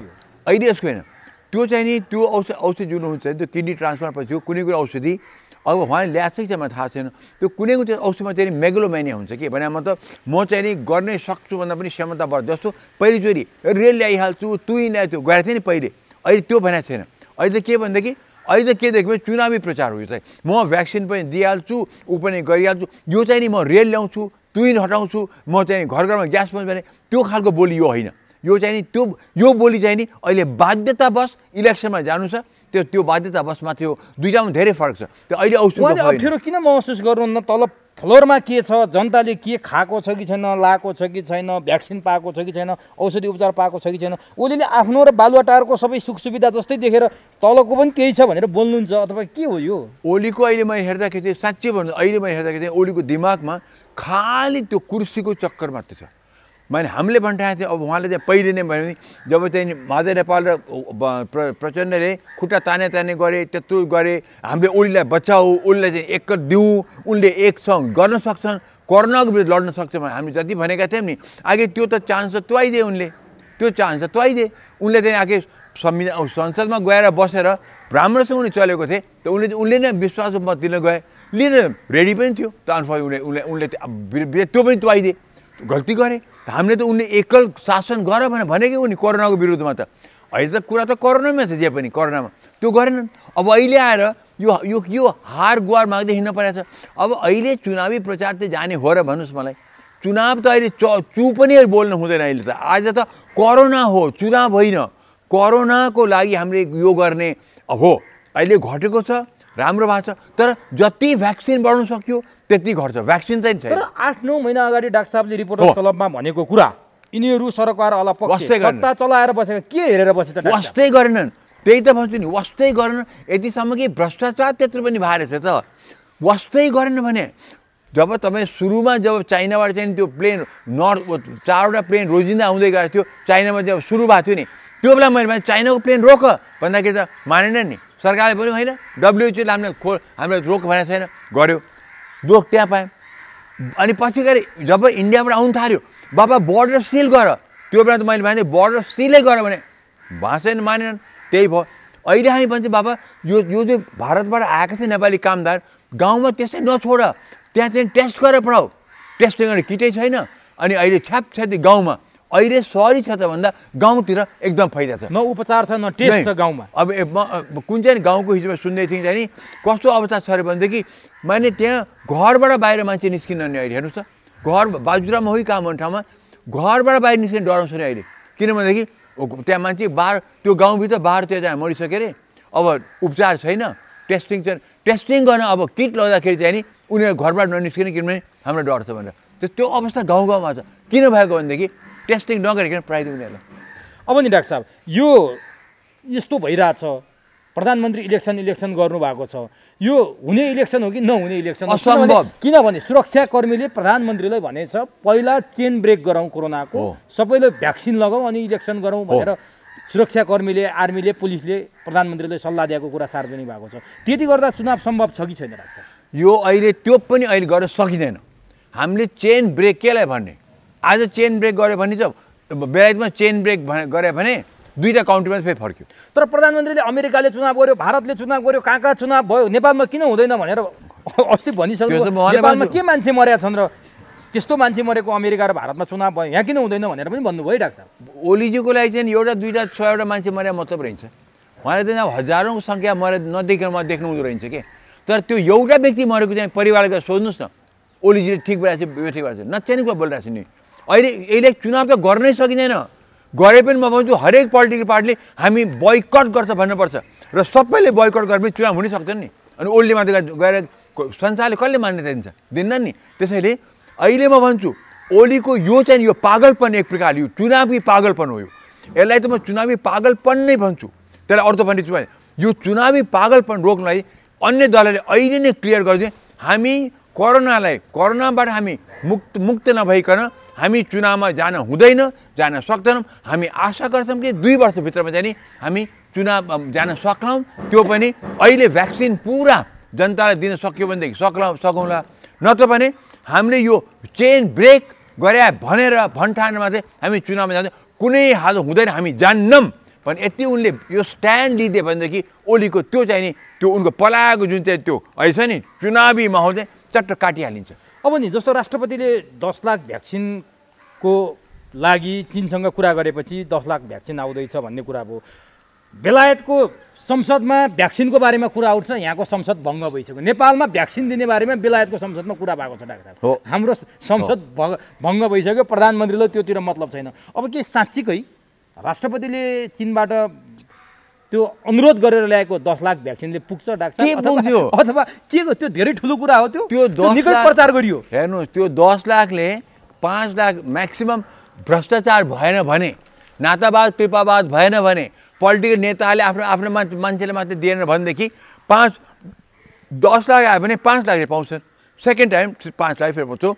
यसको होइन त्यो चाहिँ नि त्यो औषधि जुन हुन्छ त्यो किडनी ट्रान्सप्लान्ट पछि कुनै कुनै औषधि अब उहाँले ल्याएको छ मलाई थाहा छैन। त्यो कुनै कुनै औषधिमा चाहिँ मेगलोमेनिया हुन्छ कि भने मतलब म चाहिँ नि गर्ने सक्छु भन्दा पनि क्षमता बढ्छ। जस्तो पहिलोचोटि रेल ल्याइहाल्छु तुई ल्याएको गएको थिएँ नि पहिले, अहिले त्यो भनेको छैन। अहिले के भनेदेखि अहिले के देख्यो भने चुनावी प्रचार हो यो चाहिँ। म भ्याक्सिन पनि दिइहाल्छु ऊ पनि गरिहाल्छु, यो चाहिँ नि म रेल ल्याउँछु तुइन हटाउँछु म चाहिँ घर घरमा ग्यास पहुँच भने त्यो खालको बोली यो होइन। यो चाहिँ नि त्यो यो बोली चाहिँ नि अहिले बाध्यतावश इलेक्सनमा जानु छ त्यो बाध्यतावशमा त्यो दुईटामा धेरै फरक छ। त्यो अहिले औषधि अप्ठ्यारो किन महसुस गर्नुहुन्न? तल फ्लोरमा के छ, जनताले के खाएको छ कि छैन, लाएको छ कि छैन, भ्याक्सिन पाएको छ कि छैन, औषधि उपचार पाएको छ कि छैन, ओलीले आफ्नो र बालुवाटारको सबै सुख सुविधा जस्तै देखेर तलको पनि त्यही छ भनेर बोल्नुहुन्छ अथवा के हो यो? ओलीको अहिले मैले हेर्दाखेरि साँच्चै भन्नु अहिले मैले हेर्दाखेरि ओलीको दिमागमा खालि त्यो कुर्सीको चक्कर मात्रै छ। मैले हामीले भनिरहेको थिएँ अब उहाँले चाहिँ पहिले नै भन्यो जब चाहिँ माधव नेपाल र प्रचण्डले खुट्टा ताने गरे त्यत्रो गरे हामीले ओलीलाई बचाऊ ओलीलाई चाहिँ एक दिउँ उनले एकसँग गर्न सक्छन् कोरोनाको विरुद्ध लड्न सक्छ भने हामी जति भनेका थियौँ नि आगे त्यो त चान्स त तुवाइदिए उनले त्यो चान्स त तुवाइदिए उनले चाहिँ आगे संसदमा गएर बसेर राम्रोसँग उनी चलेको थिए त उनले नै विश्वासको मत दिन गए लिन रेडी पनि थियो त उनले त्यो पनि तुवाइदिए गल्ती गरे। हामीले त उनले एकल शासन गर भनेर भनेकै उनी कोरोनाको विरुद्धमा त अहिले त कुरा त कोरोनामै छ जे पनि कोरोनामा त्यो गरेनन्। अब अहिले आएर यो हार गुहार माग्दै हिँड्न परेको छ। अब अहिले चुनावी प्रचार चाहिँ जाने हो र भन्नुहोस् मलाई? चुनाव त अहिले चु पनि बोल्नु हुँदैन अहिले त। आज त कोरोना हो चुनाव होइन। कोरोनाको लागि हामीले यो गर्ने अब हो अहिले घटेको छ राम्रो भएको छ तर जति भ्याक्सिन बढ्नु सक्यो त्यति घट्छ भ्याक्सिन चाहिँ छैन। तर 8-9 महिना अगाडि डाक्टर साहबले रिपोर्टर्स क्लबमा भनेको कुरा यिनीहरू सरकार अलपक्ष सत्ता चलाएर बसेको के हेरेर बसे त वास्तै गरेनन्। त्यही त भन्छु नि वास्तै गरेन यतिसम्म कि भ्रष्टाचार त्यत्रो पनि भएर छ त वास्तै गरेन भने जब तपाईँ सुरुमा जब चाइनाबाट चाहिँ त्यो प्लेन नर्थ 4वटा प्लेन रोजिँदा आउँदै गएको थियो चाइनामा जब सुरु भएको थियो नि त्यो बेला मैले भने चाइनाको प्लेन रोक भन्दाखेरि त मानेन नि सरकारले पनि होइन डब्ल्युएचओले हामीले रोक भनेको छैन गऱ्यो रोक त्यहाँ पाएँ। अनि पछि गएर जब इन्डियाबाट आउनु थाल्यो बाबा बोर्डर सिल गर त्यो बेला त मैले भने बोर्डर सिलै गर भने भाषण मानेनन् त्यही भयो। अहिले हामी भन्छ बाबा यो जो भारतबाट आएको छ नेपाली कामदार गाउँमा त्यसै नछोड त्यहाँ चाहिँ टेस्ट गरेर पढाऊ टेस्टिङ गर्ने किटै छैन। अनि अहिले छ्यापछ्यापी गाउँमा अहिले सहरी छ त भन्दा गाउँतिर एकदम फैलिएको छ न उपचार छ न टेस्ट छ गाउँमा। अब कुन चाहिँ गाउँको हिजोमा सुन्दै थिएँ चाहिँ कस्तो अवस्था छ अरे भनेदेखि मैले त्यहाँ घरबाट बाहिर मान्छे निस्किन नि अहिले हेर्नुहोस् त घर बाजुरामा होइ काम गर्ने ठाउँमा घरबाट बाहिर निस्किन डराउँछ नि अहिले किनभनेदेखि त्यहाँ मान्छे बाहिर त्यो गाउँभित्र बाहिर त्यहाँ मरिसक्यो अरे अब उपचार छैन टेस्टिङ छैन टेस्टिङ गर्न अब किट लगाउँदाखेरि चाहिँ नि उनीहरू घरबाट ननिस्किने किनभने हाम्रो डर छ भनेर त्यो अवस्था गाउँ गाउँमा छ। किन भएको भनेदेखि टेस्टिङ नगरिकन प्राइज उनीहरूलाई। अब नि डाक्टर साहब यो यस्तो भइरहेछ प्रधानमन्त्री इलेक्सन गर्नुभएको छ यो हुने इलेक्सन हो कि नहुने इलेक्सन असम्भव। किनभने सुरक्षाकर्मीले प्रधानमन्त्रीलाई भनेछ पहिला चेन ब्रेक गरौँ कोरोनाको सबैले भ्याक्सिन लगाऊ अनि इलेक्सन गरौँ भनेर सुरक्षाकर्मीले आर्मीले पुलिसले प्रधानमन्त्रीलाई सल्लाह दिएको कुरा सार्वजनिक भएको छ। त्यति गर्दा चुनाव सम्भव छ कि छैन डाक्टर साहब? यो अहिले त्यो पनि अहिले गर्न सकिँदैन। हामीले चेन ब्रेक केलाई भन्ने आज चेन ब्रेक गऱ्यो भने चाहिँ बेलायतमा चेन ब्रेक गरे भने दुईटा काउन्ट्रीमा फेरि फर्क्यो। तर प्रधानमन्त्रीले अमेरिकाले चुनाव गर्यो भारतले चुनाव गर्यो कहाँ चुनाव भयो नेपालमा किन हुँदैन भनेर अस्ति भनिसक्यो। नेपालमा के मान्छे मरेका छन् र त्यस्तो मान्छे मरेको अमेरिका र भारतमा चुनाव भयो यहाँ किन हुँदैन भनेर पनि भन्नुभयो है डाक्टर साहब? ओलीजीको लागि चाहिँ एउटा दुईवटा छवटा मान्छे मरे मतलब रहन्छ उहाँले चाहिँ हजारौँ सङ्ख्या मरे नदेखेर म देख्नु हुँदो रहेछ कि तर त्यो एउटा व्यक्ति मरेको चाहिँ परिवारलाई सोध्नुहोस् न ओलीजीले ठिक भइरहेको छ बेठिक भइरहेको छ नचाहिने कुरा बोलिरहेको छु नि। अहिले यसले चुनाव त गर्नै सकिँदैन गरे पनि म भन्छु हरेक पोलिटिकल पार्टीले हामी बोयकट गर्छ भन्नुपर्छ र सबैले बोयकट गरे पनि चुनाव हुनै सक्दैन नि। अनि ओलीले मात्रै गएर संसारले कसले मान्यता दिन्छ दिन्न नि। त्यसैले अहिले म भन्छु ओलीको यो चाहिँ यो पागलपन एक प्रकारले यो चुनावी पागलपन हो। यसलाई त म चुनावी पागलपन नै भन्छु, त्यसलाई अर्थोपण्डित छु। यो चुनावी पागलपन रोक्नलाई अन्य दलले अहिले नै क्लियर गरिदिए हामी कोरोनाबाट हामी मुक्त नभइकन हामी चुनावमा जान हुँदैन, जान सक्दैनौँ। हामी आशा गर्छौँ कि 2 वर्षभित्रमा चाहिँ हामी चुनाव जान सक्छौँ। त्यो पनि अहिले भ्याक्सिन पुरा जनतालाई दिन सक्यो भनेदेखि सकौँला, नत्र भने हामीले यो चेन ब्रेक गरे भनेर भन्ठानमा चाहिँ हामी चुनावमा जाँदा कुनै हाल हुँदैन, हामी जान्नौँ भने यति उनले यो स्ट्यान्ड लिदिए भनेदेखि ओलीको त्यो चाहिँ नि त्यो उनको पलाएको जुन चाहिँ त्यो अहिले छ नि चुनावी माहौल चाहिँ चट्ट काटिहालिन्छ। अब नि जस्तो राष्ट्रपतिले 10 लाख भ्याक्सिनको लागि चीनसँग कुरा गरेपछि 10 लाख भ्याक्सिन आउँदैछ भन्ने कुरा भयो। बेलायतको संसदमा भ्याक्सिनको बारेमा कुरा उठ्छ, यहाँको संसद भङ्ग भइसक्यो। नेपालमा भ्याक्सिन दिने बारेमा बेलायतको संसदमा कुरा भएको छ डाक्टर साहब। हाम्रो संसद भङ्ग भइसक्यो, प्रधानमन्त्रीलाई त्योतिर मतलब छैन। अब के साँच्चीकै राष्ट्रपतिले चीनबाट त्यो अनुरोध गरेर ल्याएको 10 लाख भ्याक्सिनले पुग्छ डाक्टर साहब, अथवा के त्यो धेरै ठुलो कुरा हो? त्यो निकै प्रचार गरियो। हेर्नुहोस्, त्यो 10 लाखले 5 लाख म्याक्सिमम भ्रष्टाचार भएन भने, नातावाद कृपावाद भएन भने, पोलिटिकल नेताले आफ्नो मान्छेले मात्रै दिएन भनेदेखि 10 लाख आयो भने 5 लाखले पाउँछन्। सेकेन्ड टाइम 5 लाख फेरि पाउँछौँ,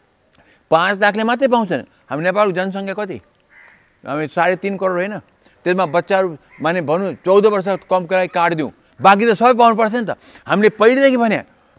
5 लाखले मात्रै पाउँछन्। हामी नेपालको जनसङ्ख्या कति? हामी 3.5 करोड होइन? त्यसमा बच्चाहरू माने भनौँ 14 वर्ष कमको लागि काटिदिउँ, बाँकी त सबै पाउनुपर्छ नि त। हामीले पहिलेदेखि भने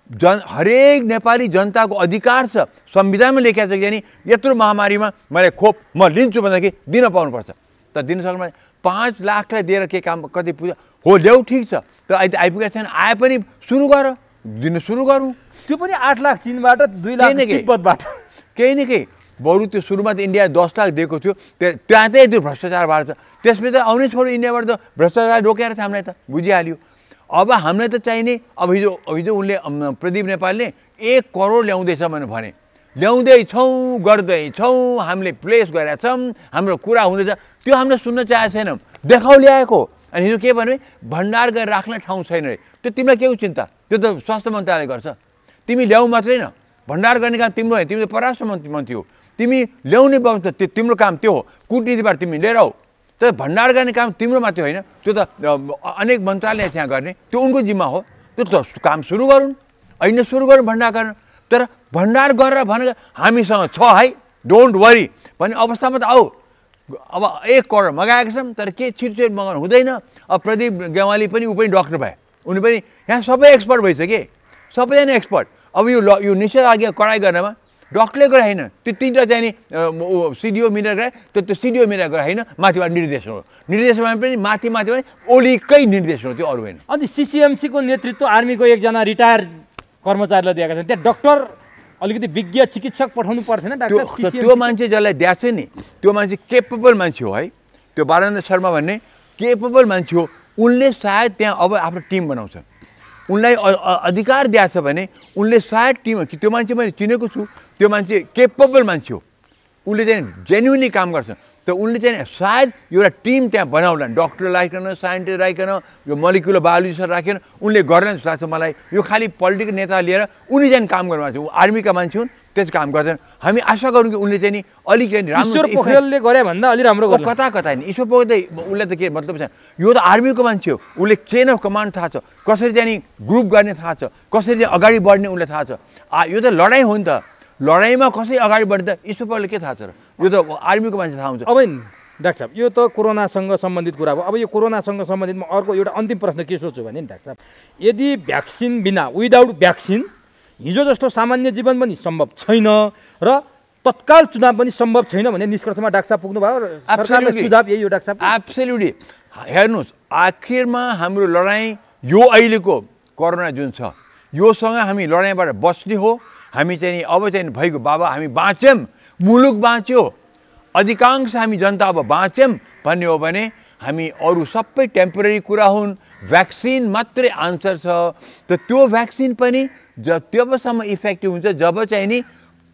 हरेक नेपाली जनताको अधिकार छ, संविधानमा लेखेको छ कि यत्रो महामारीमा मैले खोप म लिन्छु भन्दाखेरि दिन पाउनुपर्छ। त दिन सक्नु 5 लाखलाई दिएर के काम कति पुग्छ? हो ल्याऊ, ठिक छ, तर अहिले आइपुगेको छैन, आए पनि सुरु गर, दिन सुरु गरौँ। त्यो पनि 8 लाख चीनबाट, 2 लाख तिब्बतबाट, केही न केही। बरु त्यो सुरुमा त इन्डिया 10 लाख दिएको थियो, त्यहाँ चाहिँ त्यो भ्रष्टाचार भएको छ। त्यसपछि त आउने छोडो, इन्डियाबाट त भ्रष्टाचार रोकेर छ हामीलाई, त बुझिहाल्यो। अब हामीलाई त चाहिने, अब हिजो उनले प्रदीप नेपालले 1 करोड ल्याउँदैछ भने ल्याउँदैछौँ, गर्दैछौँ, हामीले प्लेस गरेका छौँ, हाम्रो कुरा हुँदैछ, त्यो हामीले सुन्न चाहेको छैनौँ, देखाउ ल्याएको। अनि हिजो के भने भण्डार गरेर राख्न ठाउँ छैन रे, त्यो तिमीलाई के हो चिन्ता? त्यो त स्वास्थ्य मन्त्रालयले गर्छ, तिमी ल्याऊ मात्रै न, भण्डार गर्ने काम तिम्रो होइन, तिमी त परराष्ट्र मन्त्री हो, तिमी ल्याउने व्यवस्था त्यो तिम्रो काम त्यो हो, कूटनीतिबाट तिमी लिएर आऊ। तर भण्डार गर्ने काम तिम्रो मात्रै होइन, त्यो त अनेक मन्त्रालय त्यहाँ गर्ने, त्यो उनको जिम्मा हो, त्यो त काम सुरु गरौँ, अहिले सुरु गरौँ भण्डार गर्न। तर भण्डार गरेर भनेको हामीसँग छ है, डोन्ट वरी भन्ने अवस्थामा त आऊ। अब 1 करोड मगाएका छौँ, तर के छिटो मगाउनु हुँदैन। अब प्रदीप गेवाली पनि ऊ पनि डक्टर भए, उनी पनि यहाँ सबै एक्सपर्ट भइसके, सबैजना एक्सपर्ट। अब यो निषेधाज्ञा कडाइ गर्नमा डक्टरले गरे होइन, त्यो 3टा चाहिँ नि सिडिओ मिलेर गरे, त्यो सिडिओ मिलेर गरे होइन, माथिबाट निर्देशन हो। निर्देशनमा पनि माथि पनि ओलीकै निर्देशन हो, त्यो अरू होइन। अनि सिसिएमसीको नेतृत्व आर्मीको एकजना रिटायर कर्मचारीलाई दिएका छन्, त्यहाँ डक्टर अलिकति विज्ञ चिकित्सक पठाउनु पर्थेन डाक्टर? त्यो मान्छे जसलाई दिएको छ नि, त्यो मान्छे केपेबल मान्छे हो है, त्यो बारेन्द्र शर्मा भन्ने केपेबल मान्छे हो। उनले सायद त्यहाँ अब आफ्नो टिम बनाउँछ, उनलाई अधिकार दिएको छ भने उनले सायद टिम, त्यो मान्छे मैले चिनेको छु, त्यो मान्छे केपेबल मान्छे हो, उनले चाहिँ जेन्युनली काम गर्छ। त उनले चाहिँ सायद एउटा टिम त्यहाँ बनाउला, डक्टर राखिकन, साइन्टिस्ट राखिकन, यो मलिकुलर बायोलोजिस्ट राखेर उनले गर्न जस्तो लाग्छ मलाई। यो खालि पोलिटिकल नेता लिएर उनी चाहिँ काम गर्नु भएको छ, आर्मीका मान्छे हुन्, त्यस काम गर्दैन। हामी आशा गरौँ कि उनले चाहिँ नि अलिक ईश्वर पोखरेलले गरे भन्दा अलि राम्रो गर्छ। कता नि ईश्वर पोखरेल उसलाई त के मतलब छैन, यो त आर्मीको मान्छे हो, उसले चेन अफ कमान्ड थाहा छ, कसरी चाहिँ नि ग्रुप गर्ने थाहा छ, कसरी चाहिँ अगाडि बढ्ने उसलाई थाहा छ। यो त लडाइँ हो नि त, लडाइँमा कसरी अगाडि बढ्ने त ईश्वर पोखरेलले के थाहा छ र? यो त आर्मीको मान्छे थाहा हुन्छ। अब डाक्टर साहब, यो त कोरोनासँग सम्बन्धित कुरा भयो। अब यो कोरोनासँग सम्बन्धित म अर्को एउटा अन्तिम प्रश्न के सोच्छु भने नि डाक्टर साहब, यदि भ्याक्सिन बिना, विदाउट भ्याक्सिन हिजो जस्तो सामान्य जीवन पनि सम्भव छैन र तत्काल चुनाव पनि सम्भव छैन भन्ने निष्कर्षमा डाक्टर साहब पुग्नु भयो। सरकारले सुझाव यही हो डाक्टर साहब? एब्सोल्युटली। हेर्नुहोस्, आखिरमा हाम्रो लडाइँ यो अहिलेको कोरोना जुन छ योसँग हामी लडाइँबाट बस्ने हो। हामी चाहिँ अब चाहिँ भइगयो बाबा, हामी बाँच्यौँ, मुलुक बाँच्यो, अधिकांश हामी जनता अब बाँच्यौँ भन्ने हो भने हामी अरू सबै टेम्पोरेरी कुरा हुन्, भ्याक्सिन मात्रै आन्सर छ। त त्यो भ्याक्सिन पनि जबसम्म इफेक्टिभ हुन्छ जब चाहिँ नि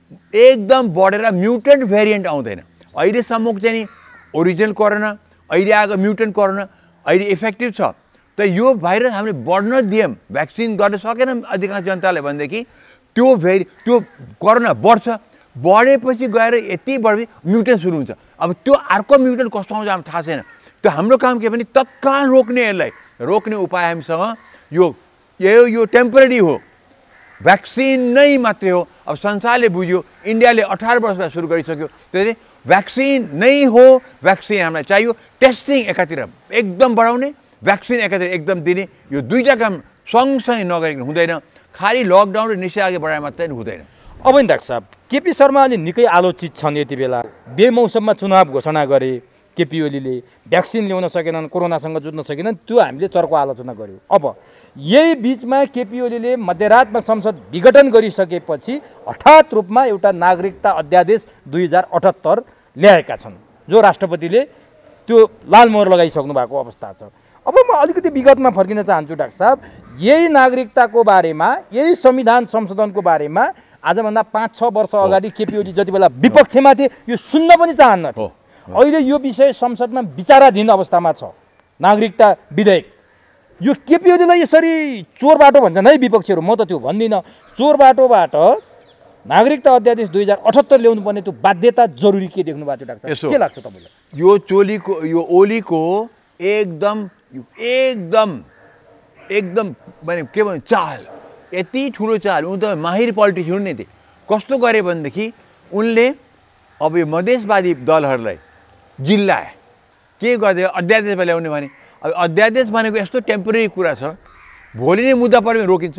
एकदम बढेर म्युटेन्ट भेरिएन्ट आउँदैन। अहिलेसम्मको चाहिँ नि ओरिजिनल कोरोना, अहिले आएको म्युटेन्ट कोरोना अहिले इफेक्टिभ छ। त यो भाइरस हामीले बढ्न दियौँ, भ्याक्सिन गर्न सकेनौँ अधिकांश जनताले भनेदेखि त्यो कोरोना बढ्छ। बढेपछि गएर यति बढेपछि म्युटेन्ट सुरु हुन्छ। अब त्यो अर्को म्युटेन्ट कस्तो आउँछ हामीलाई थाहा छैन। त्यो हाम्रो काम के भने तत्काल रोक्ने, यसलाई रोक्ने उपाय हामीसँग यो टेम्परेरी हो, भ्याक्सिन नै मात्रै हो। अब संसारले बुझ्यो, इन्डियाले 18 वर्षमा सुरु गरिसक्यो, त्यसले भ्याक्सिन नै हो, भ्याक्सिन हामीलाई चाहियो। टेस्टिङ एकातिर एकदम बढाउने, भ्याक्सिन एकातिर एकदम दिने, यो दुईटा काम सँगसँगै नगरिकन हुँदैन। खालि लकडाउन र निषेधाज्ञा बढाए मात्रै हुँदैन। अब नि डाक्टर साहब, केपी शर्मा अलि निकै आलोचित छन् यति बेला। बेमौसममा चुनाव घोषणा गरे केपी ओलीले, भ्याक्सिन ल्याउन सकेनन्, कोरोनासँग जुझ्न सकेनन्, त्यो हामीले चर्को आलोचना गऱ्यौँ। अब यही बिचमा केपी ओलीले मध्यरातमा संसद विघटन गरिसकेपछि हठात रूपमा एउटा नागरिकता अध्यादेश 2078 ल्याएका छन्, जो राष्ट्रपतिले त्यो लालमोहर लगाइसक्नु भएको अवस्था छ। अब म अलिकति विगतमा फर्किन चाहन्छु डाक्टर साहब, यही नागरिकताको बारेमा, यही संविधान संशोधनको बारेमा आजभन्दा 5-6 वर्ष अगाडि केपी ओली जति बेला विपक्षमा थिए यो सुन्न पनि चाहन्नथे। अहिले यो विषय संसदमा विचाराधीन अवस्थामा छ, नागरिकता विधेयक। यो केपी ओलीलाई यसरी चोर बाटो भन्छन् है विपक्षीहरू, म त त्यो भन्दिनँ। चोर बाटोबाट नागरिकता अध्यादेश 2078 ल्याउनु पर्ने त्यो बाध्यता जरुरी के देख्नु भएको थियो डाक्टर साहब? के लाग्छ तपाईँलाई? यो ओलीको एकदम माने के भन्छ चाल, यति ठुलो चाल। उनी त माहिर पोलिटिसियन नै थिए। कस्तो गरे भनेदेखि उनले अब यो मधेसवादी दलहरूलाई जिल्लाए, के गर्दै अध्यादेशमा ल्याउने भने। अब अध्यादेश भनेको यस्तो टेम्पोरेरी कुरा छ, भोलि नै मुद्दा पऱ्यो भने रोकिन्छ।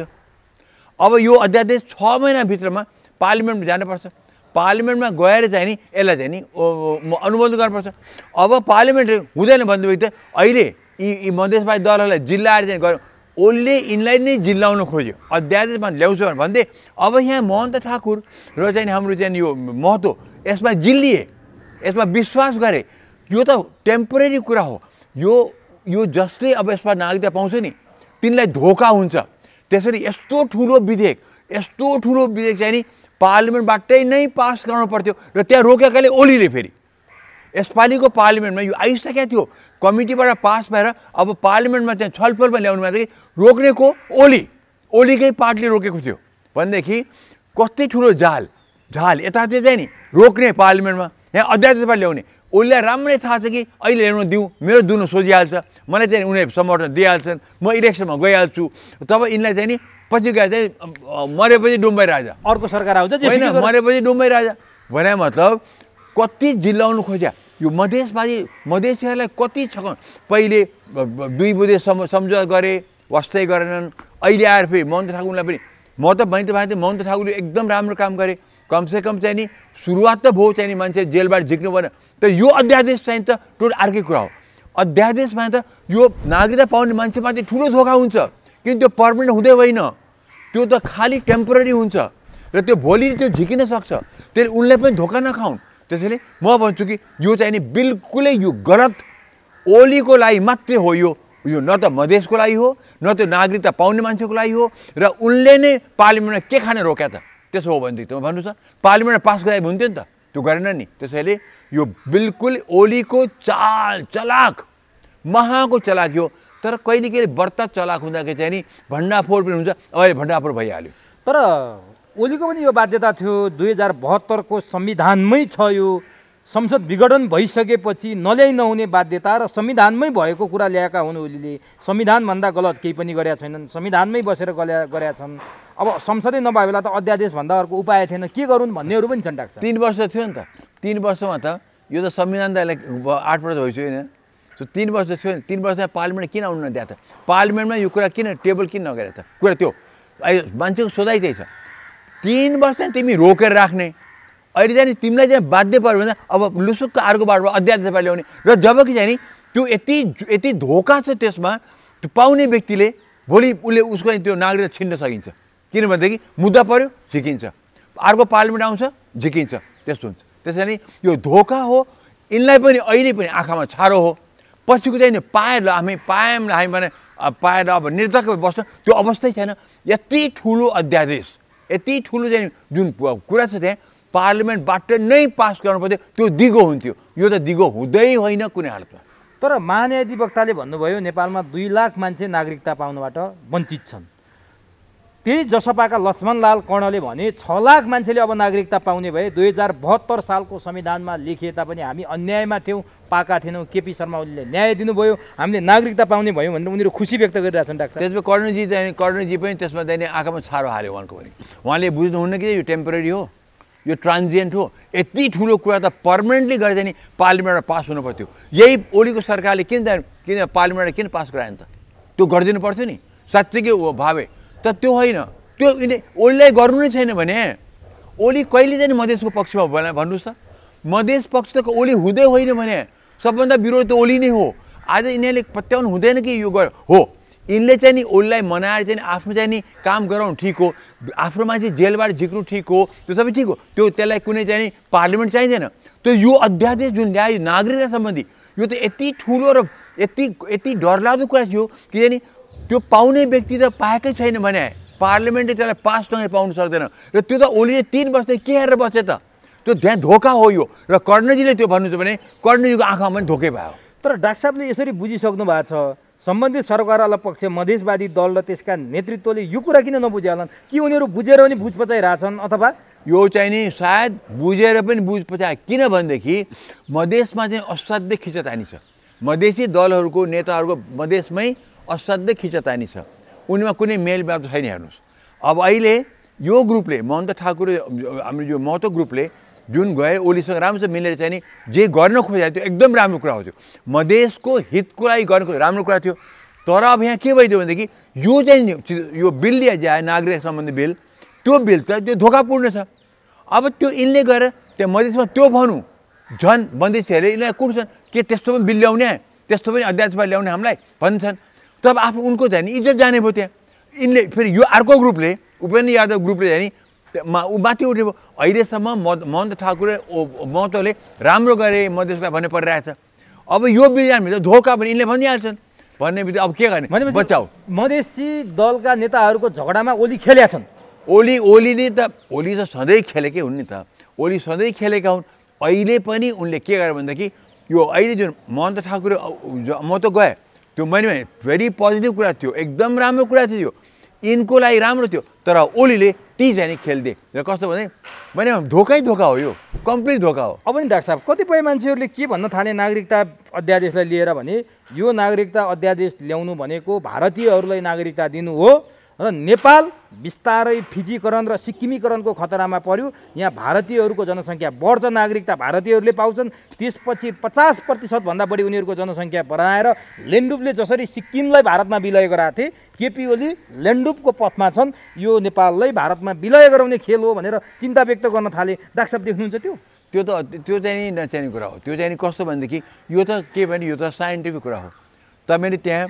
अब यो अध्यादेश 6 महिनाभित्रमा पार्लिमेन्टमा जानुपर्छ। पार्लिमेन्टमा गएर चाहिँ नि यसलाई चाहिँ नि अनुमोदन गर्नुपर्छ। अब पार्लिमेन्ट हुँदैन भन्दाखेरि त अहिले यी मधेसवादी दलहरूलाई जिल्लाएर चाहिँ गऱ्यो। ओलीले यिनलाई नै जिल्लाउन खोज्यो, अध्यादेशमा ल्याउँछ भन्दै। अब यहाँ महन्त ठाकुर र चाहिँ हाम्रो चाहिँ यो महतो यसमा जिल्लिए, यसमा विश्वास गरे। यो त टेम्पोरेरी कुरा हो। यो जसले अब यसमा नागरिकता पाउँछ नि तिनलाई धोका हुन्छ। त्यसरी यस्तो ठुलो विधेयक चाहिँ नि पार्लिमेन्टबाटै नै पास गर्नु पर्थ्यो र त्यहाँ रोकेकाले ओलीले फेरि यसपालिको पार्लिमेन्टमा यो आइसकेको थियो, कमिटीबाट पास भएर अब पार्लिमेन्टमा चाहिँ छलफलमा ल्याउनु भन्दाखेरि रोक्नेको ओलीकै पार्टीले रोकेको थियो भनेदेखि कति ठुलो झाल यतातिर चाहिँ नि रोक्ने पार्लिमेन्टमा, यहाँ अध्यादेशबाट ल्याउने। ओलीलाई राम्रै थाहा छ कि अहिले ल्याउन दिउँ मेरो दुनो सोझिहाल्छ, मलाई चाहिँ उनीहरूले समर्थन दिइहाल्छन्, म इलेक्सनमा गइहाल्छु। तब यिनलाई चाहिँ नि पछि गएर चाहिँ मरेपछि डुम्बै राजा, अर्को सरकार आउँछ, मरेपछि डुम्बै राजा भने मतलब कति जिल्लाउनु खोज्या। यो मधेसीहरूलाई कति छ। पहिले 2 बुधे सम्झौता गरे, वास्तै गरेनन्। अहिले आएर फेरि महन्त ठाकुरलाई पनि म त महन्त ठाकुरले एकदम राम्रो काम गरे। कमसेकम चाहिँ नि सुरुवात त भयो चाहिँ नि मान्छे जेलबाट झिक्नु भएन। तर यो अध्यादेश चाहिँ त टोटल अर्कै कुरा हो। अध्यादेशमा त यो नागरिकता पाउने मान्छेमाथि ठुलो धोका हुन्छ, किन त्यो पर्मानेन्ट हुँदै होइन, त्यो त खालि टेम्पोरेरी हुन्छ र त्यो भोलि त्यो झिकिन सक्छ। त्यसले उनलाई पनि धोका नखाउन्। त्यसैले म भन्छु कि यो चाहिँ नि बिल्कुलै यो गलत ओलीको लागि मात्रै हो। यो न त मधेसको लागि हो, न त नागरिकता पाउने मान्छेको लागि हो। र उनले नै पार्लिमेन्टमा के खाने रोक्या त? त्यसो हो भनेदेखि त भन्नु छ पार्लिमेन्टमा पास गराए हुन्थ्यो नि त, त्यो गरेन नि। त्यसैले यो बिल्कुल ओलीको चलाक, महाको चलाक हो। तर कहिले बढ्ता चलाक हुँदाखेरि चाहिँ नि भण्डाफोड पनि हुन्छ। अहिले भण्डाफोड भइहाल्यो। तर ओलीको पनि यो बाध्यता थियो, 2072 को संविधानमै छ। यो संसद विघटन भइसकेपछि नल्याइ नहुने बाध्यता र संविधानमै भएको कुरा ल्याएका हुन् ओलीले। संविधानभन्दा गलत केही पनि गरेका छैनन्, संविधानमै बसेर गरेका छन्। अब संसदै नभए बेला त अध्यादेशभन्दा अर्को उपाय थिएन, के गरून् भन्नेहरू पनि छन् डाक्टर। 3 वर्ष थियो नि त, 3 वर्षमा त यो त संविधान त 8 वर्ष भइसक्यो होइन। 3 वर्ष थियो नि, 3 वर्षमा पार्लिमेन्ट किन आउनु नदिया त? पार्लिमेन्टमा यो कुरा किन टेबल किन नगरे त? कुरा त्यो मान्छेको सोधाइ त्यही छ। 3 वर्ष तिमी रोकेर राख्ने, अहिले चाहिँ तिमीलाई चाहिँ बाध्य पऱ्यो भने अब लुसुक्क अर्को बाटोबाट अध्यादेशबाट ल्याउने। र जबकि चाहिँ नि त्यो यति धोका छ त्यसमा, त्यो पाउने व्यक्तिले भोलि उसले उसको त्यो नागरिकता छिन्न सकिन्छ। किनभनेदेखि मुद्दा पऱ्यो झिकिन्छ, अर्को पार्लिमेन्ट आउँछ झिकिन्छ, त्यस्तो हुन्छ। त्यसैले यो धोका हो। यिनलाई पनि अहिले पनि आँखामा छारो हो। पछिको चाहिँ पाएर हामी भने पाएर अब निर्धक्क बस्छ, त्यो अवस्थै छैन। यति ठुलो अध्यादेश, यति ठुलो चाहिँ जुन कुरा छ त्यहाँ पार्लिमेन्टबाट नै पास गर्नुपर्थ्यो, त्यो दिगो हुन्थ्यो। यो त दिगो हुँदै होइन कुनै हालतमा। तर महान्यायाधिवक्ताले भन्नुभयो नेपालमा 2 लाख मान्छे नागरिकता पाउनबाट वञ्चित छन्। त्यही जसपाका लक्ष्मणलाल कर्णले भने 6 लाख मान्छेले अब नागरिकता पाउने भए 2072 सालको संविधानमा लेखिए तापनि हामी अन्यायमा थियौँ, पाएका थिएनौँ। केपी शर्मा ओलीले न्याय दिनुभयो, हामीले नागरिकता पाउने भयौँ भनेर उनीहरू खुसी व्यक्त गरिरहेछन्। डाक्टर त्यसमा कर्णजी पनि त्यसमा चाहिँ आँखामा छारो हाल्यो उहाँको पनि। उहाँले बुझ्नुहुन्न कि यो टेम्पोरेरी हो, यो ट्रान्जिएन्ट हो। यति ठुलो कुरा त पर्मानेन्टली गरेर चाहिँ नि पार्लिमेन्टमा पास हुनु पर्थ्यो। यही ओलीको सरकारले किन पार्लिमेन्टमा किन पास गराएन त? त्यो गरिदिनु पर्थ्यो नि साँच्चीकै भावे। त त्यो होइन, त्यो ओलीलाई गर्नु नै छैन भने ओली कहिले चाहिँ मधेसको पक्षमा भएन भन्नुहोस् त? मधेस पक्ष त ओली हुँदै होइन भने सबभन्दा विरोध त ओली नै हो। आज यिनीहरूले पत्याउनु हुँदैन कि यो हो। यिनले चाहिँ नि ओलीलाई मनाएर चाहिँ आफ्नो चाहिँ नि काम गराउनु ठिक हो, आफ्नो मान्छे जेलबाट झिक्नु ठिक हो, त्यो सबै ठिक हो। त्यसलाई कुनै चाहिँ नि पार्लिमेन्ट चाहिँदैन। त्यो यो अध्यादेश जुन ल्यायो नागरिकता सम्बन्धी, यो त यति ठुलो र यति डरलाग्दो कुरा थियो कि चाहिँ नि त्यो पाउने व्यक्ति त पाएकै छैन भने पार्लिमेन्टले त्यसलाई पास गरेर पाउनु सक्दैन। र त्यो त ओलीले 3 वर्ष के हेरेर बसे त? त्यो त्यहाँ धोका हो यो। र कर्णजीले त्यो भन्नुहुन्छ भने कर्णजीको आँखामा पनि धोकै भयो। तर डाक्टर साहबले यसरी बुझिसक्नु भएको छ, सम्बन्धित सरकारवाला पक्ष मधेसवादी दल र त्यसका नेतृत्वले यो कुरा किन नबुझे होलान्? कि उनीहरू बुझेर पनि बुझ पचाइरहेछन् अथवा यो चाहिँ नि सायद बुझेर पनि बुझ पचाए? किनभनेदेखि मधेसमा चाहिँ असाध्यै खिचतानी छ। मधेसी दलहरूको नेताहरूको मधेसमै असाध्यै खिचतानी छ। उनीमा कुनै मेलमिलाप छैन। हेर्नुहोस्, अब अहिले यो ग्रुपले महन्त ठाकुर हाम्रो यो महतो ग्रुपले जुन गए ओलीसँग राम्रोसँग मिलेर चाहिँ नि जे गर्न खोजेको थियो एकदम राम्रो कुरा हो। त्यो मधेसको हितको लागि गर्नुको राम्रो कुरा थियो। तर अब यहाँ के भइदियो भनेदेखि यो चाहिँ यो बिल ल्याए नागरिक सम्बन्धी बिल, त्यो बिल त त्यो धोकापूर्ण छ। अब त्यो यिनले गएर त्यहाँ मधेसमा त्यो भनौँ झन् मधेसीहरूले यिनीहरूलाई कुट्छन् के त्यस्तो पनि बिल ल्याउने, त्यस्तो पनि अध्यादेशमा ल्याउने हामीलाई भन्छन्। तब आफ्नो उनको चाहिँ नि इज्जत जाने भयो। त्यहाँ यिनले फेरि यो अर्को ग्रुपले उपेन्द्र यादव ग्रुपले चाहिँ नि ऊ माथि उठेको। अहिलेसम्म महन्त ठाकुर महतोले राम्रो गरे मधेसलाई भन्ने परिरहेछ। अब यो बिल धोका पनि यिनले भनिहाल्छन्। भन्ने बित्तिकै अब के गर्ने? बचाऊ। मधेसी दलका नेताहरूको झगडामा ओली खेलेका छन्। ओलीले त सधैँ खेलेकै हुन् नि त। ओली सधैँ खेलेका हुन्। अहिले पनि उनले के गरे भनेदेखि यो अहिले जुन महन्त ठाकुर म त गएँ, त्यो मैले भने भेरी पोजिटिभ कुरा थियो, एकदम राम्रो कुरा थियो। यिनको लागि राम्रो थियो। तर ओलीले ती चाहिँ खेलिदिए। र कस्तो भने धोकै धोका हो, यो कम्प्लिट धोका हो। अब नि डाक्टर साहब, कतिपय मान्छेहरूले के भन्न थाले नागरिकता अध्यादेशलाई लिएर भने यो नागरिकता अध्यादेश ल्याउनु भनेको भारतीयहरूलाई नागरिकता दिनु हो र नेपाल बिस्तारै फिजीकरण र सिक्किमीकरणको खतरामा पर्यो। यहाँ भारतीयहरूको जनसङ्ख्या बढ्छ, नागरिकता भारतीयहरूले पाउँछन्। त्यसपछि 50% भन्दा बढी उनीहरूको जनसङ्ख्या बढाएर लेन्डुपले जसरी सिक्किमलाई भारतमा विलय गराएको थिए, केपी ओली लेन्डुपको पथमा छन्। यो नेपाललाई भारतमा विलय गराउने खेल हो भनेर चिन्ता व्यक्त गर्न थाले। डाक्टर साहब देख्नुहुन्छ त्यो चाहिँ नचाहिने कुरा हो। त्यो चाहिँ कस्तो भनेदेखि यो त के भने यो त साइन्टिफिक कुरा हो। तपाईँले त्यहाँ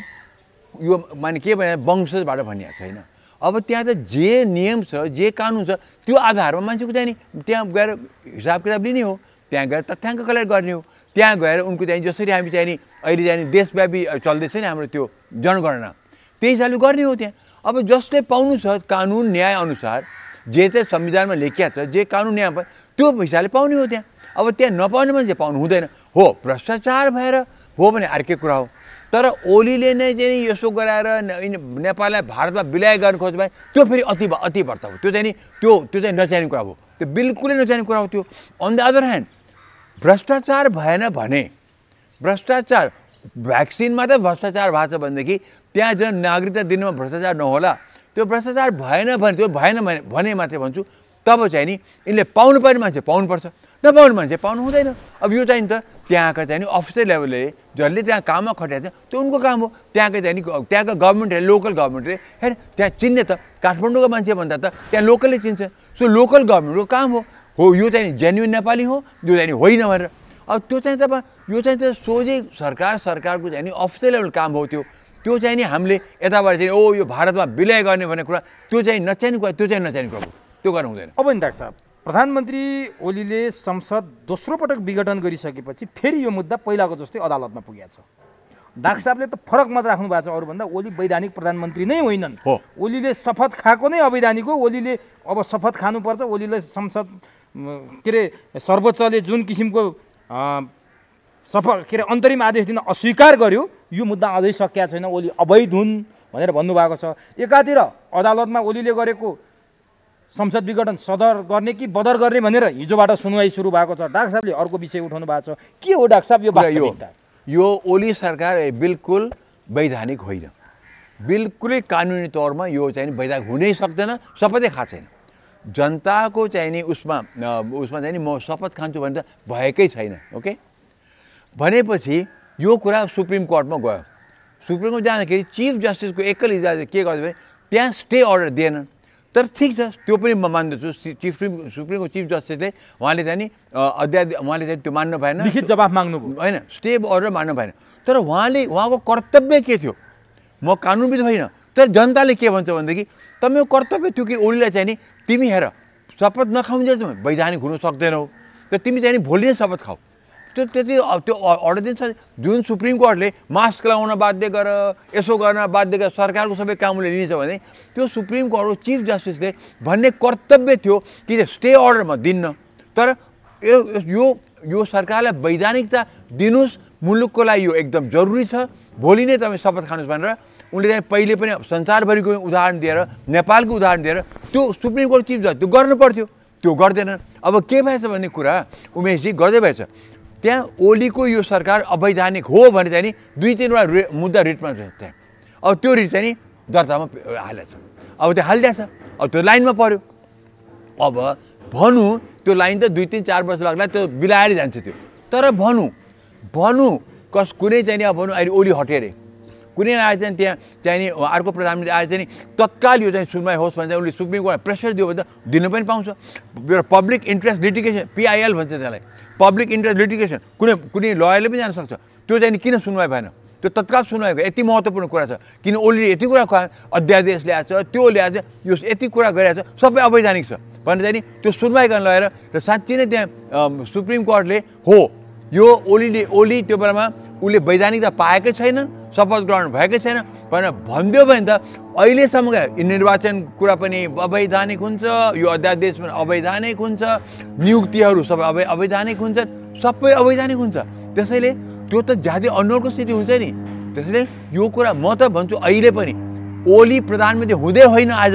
यो माने के भने वंशजबाट भनिएको छैन। अब त्यहाँ त जे नियम छ, जे कानुन छ, त्यो आधारमा मान्छेको चाहिँ नि त्यहाँ गएर हिसाब किताब लिने हो। त्यहाँ गएर तथ्याङ्क कलेक्ट गर्ने हो। त्यहाँ गएर उनको चाहिँ जसरी हामी चाहिँ नि अहिले चाहिँ देशव्यापी चल्दैछ नि हाम्रो त्यो जनगणना, त्यही हिसाबले गर्ने हो। त्यहाँ अब जसले पाउनु छ कानुन न्याय अनुसार, जे चाहिँ संविधानमा लेखिया छ, जे कानुन न्याय त्यो हिसाबले पाउने हो। त्यहाँ अब त्यहाँ नपाउने मान्छे पाउनु हुँदैन। हो, भ्रष्टाचार भएर हो भने अर्कै कुरा हो। तर ओलीले नै चाहिँ यसो गराएर नेपाललाई भारतमा विलय गर्न खोज्यो भने त्यो फेरि अति बढ्ता हो। त्यो चाहिँ नि त्यो चाहिँ नचाहिने कुरा हो। त्यो बिल्कुलै नचाहिने कुरा हो त्यो। अन द अदर ह्यान्ड भ्रष्टाचार भएन भने, भ्रष्टाचार भ्याक्सिनमा त भ्रष्टाचार भएको छ भनेदेखि त्यहाँ जुन नागरिकता दिनुमा भ्रष्टाचार नहोला। त्यो भ्रष्टाचार भएन भने, त्यो भएन भने मात्रै भन्छु, तब चाहिँ नि यिनले पाउनुपर्ने मान्छे पाउनुपर्छ, नपाउने मान्छे पाउनु हुँदैन। अब यो चाहिँ त त्यहाँका चाहिँ नि अफिसियल लेभलले जसले त्यहाँ काममा खटाएको छ त्यो उनको काम हो। त्यहाँको चाहिँ नि त्यहाँको गभर्मेन्टले, लोकल गभर्मेन्टले हेर त्यहाँ चिन्ने त काठमाडौँको मान्छे भन्दा त त्यहाँ लोकलले चिन्छ। सो लोकल गभर्मेन्टको काम हो यो चाहिँ जेन्युन नेपाली हो, यो चाहिँ होइन भनेर। अब त्यो चाहिँ यो चाहिँ त सोझै सरकारको चाहिँ नि अफिसियल लेभल काम हो। त्यो चाहिँ नि हामीले यताबाट चाहिँ यो भारतमा विलय गर्ने भन्ने कुरा त्यो चाहिँ नचाहिने कुरा, त्यो चाहिँ नचाहिने कुरा हो। त्यो गर्नु हुँदैन। अब नि डाक्टर साहब, प्रधानमन्त्री ओलीले संसद दोस्रो पटक विघटन गरिसकेपछि फेरि यो मुद्दा पहिलाको जस्तै अदालतमा पुगेको छ। डाक्टर साहबले त फरक मत राख्नु भएको छ अरूभन्दा। ओली वैधानिक प्रधानमन्त्री नै होइनन्। ओलीले शपथ खाएको नै अवैधानिक हो। ओलीले अब शपथ खानुपर्छ। ओलीलाई संसद के अरे सर्वोच्चले जुन किसिमको शपथ के अरे अन्तरिम आदेश दिन अस्वीकार गर्यो, यो मुद्दा अझै सकिएको छैन। ओली अवैध हुन्, भनेर भन्नुभएको छ। एकातिर अदालतमा ओलीले गरेको संसद विघटन सदर गर्ने कि बदर गर्ने भनेर हिजोबाट सुनवाई सुरु भएको छ। डाक्टर साहबले अर्को विषय उठाउनु भएको छ, के हो डाक्टर साहब यो वास्तविकता? यो ओली सरकार बिल्कुल वैधानिक होइन, बिल्कुलै कानुनी तौरमा यो चाहिँ वैधानिक हुनै सक्दैन, शपथै खाएको छैन। जनताको चाहिँ नि उसमा चाहिँ नि म शपथ खान्छु भने त भएकै छैन। ओके, भनेपछि यो कुरा सुप्रिम कोर्टमा गयो। सुप्रिम कोर्ट जाँदाखेरि चिफ जस्टिसको एकल इजाजत के गर्यो भने त्यहाँ स्टे अर्डर दिएन। तर ठिक छ, त्यो पनि म मान्दछु। सुप्रिमको चिफ जस्टिसले उहाँले चाहिँ नि उहाँले चाहिँ त्यो मान्नु भएन, लिखित जवाफ माग्नुभयो होइन, स्टे अर्डर मान्नु भएन। तर उहाँको कर्तव्य के थियो? म कानुनविद होइन, तर जनताले के भन्छ भनेदेखि तपाईँको कर्तव्य थियो कि ओलीलाई चाहिँ नि तिमी हेर शपथ नखाउन्जेलसम्म वैधानिक हुन सक्दैनौ, तर तिमी चाहिँ नि भोलि नै शपथ खाऊ। त्यो अर्डर दिन्छ। जुन सुप्रिम कोर्टले मास्क लगाउन बाध्य गर, यसो गर्न बाध्य गर, सरकारको सबै काम उसले लिन्छ भने त्यो सुप्रिम कोर्टको चिफ जस्टिसले भन्ने कर्तव्य थियो कि स्टे अर्डरमा दिन्न। तर यो सरकारलाई वैधानिकता दिनुहोस्, मुलुकको लागि यो एकदम जरुरी छ, भोलि नै तपाईँ शपथ खानुहोस् भनेर उनले चाहिँ पहिले पनि संसारभरिको उदाहरण दिएर, नेपालको उदाहरण दिएर त्यो सुप्रिम कोर्ट चिफ जस्टिस त्यो गर्नु पर्थ्यो, त्यो गर्दैनन्। अब के भएछ भन्ने कुरा उमेशजी गर्दै भएछ। त्यहाँ ओलीको यो सरकार अवैधानिक हो भने चाहिँ नि 2-3 मुद्दा रिटमा छ त्यहाँ। अब त्यो रिट चाहिँ नि दर्तामा हालेछ, अब त्यो हालिदिएछ, अब त्यो लाइनमा पर्यो। अब भनौँ त्यो लाइन त 2-3-4 वर्ष लाग्ला, त्यो बिलाएर जान्छ त्यो। तर भनौँ कुनै चाहिँ नि अब भनौँ अहिले ओली हट्यो अरे, कुनै आएर चाहिँ त्यहाँ चाहिँ नि अर्को प्रधानमन्त्री आएर चाहिँ नि तत्काल यो चाहिँ सुनवाई होस् भने चाहिँ उसले सुप्रिम कोर्टमा प्रेसर दियो भने त दिन पनि पाउँछ। पब्लिक इन्ट्रेस्ट लिटिगेसन, PIL भन्छ त्यसलाई, पब्लिक इन्ट्रेस्ट लिटिगेसन। कुनै लयरले पनि जान सक्छ। त्यो चाहिँ किन सुनवाई भएन? त्यो तत्काल सुनवाई भयो। यति महत्त्वपूर्ण कुरा छ, किन ओलीले यति कुरा अध्यादेश ल्याएको छ, त्यो ल्याएको छ, यो यति कुरा गरिरहेको छ, सबै अवैधानिक छ भनेर चाहिँ नि त्यो सुनवाई गर्न लगेर र साँच्चै नै त्यहाँ सुप्रिम कोर्टले हो यो ओली त्यो बेलामा उसले वैधानिकता पाएकै छैनन्, शपथ ग्रहण भएकै छैन भनेर भनिदियो भने त अहिलेसम्म निर्वाचन कुरा पनि अवैधानिक हुन्छ, यो अध्यादेश पनि अवैधानिक हुन्छ, नियुक्तिहरू सबै अवैधानिक हुन्छन्, सबै अवैधानिक हुन्छ। त्यसैले त्यो त ज्यादै अनुकूल स्थिति हुन्छ नि। त्यसैले यो कुरा म त भन्छु अहिले पनि ओली प्रधानमन्त्री हुँदै होइन, आज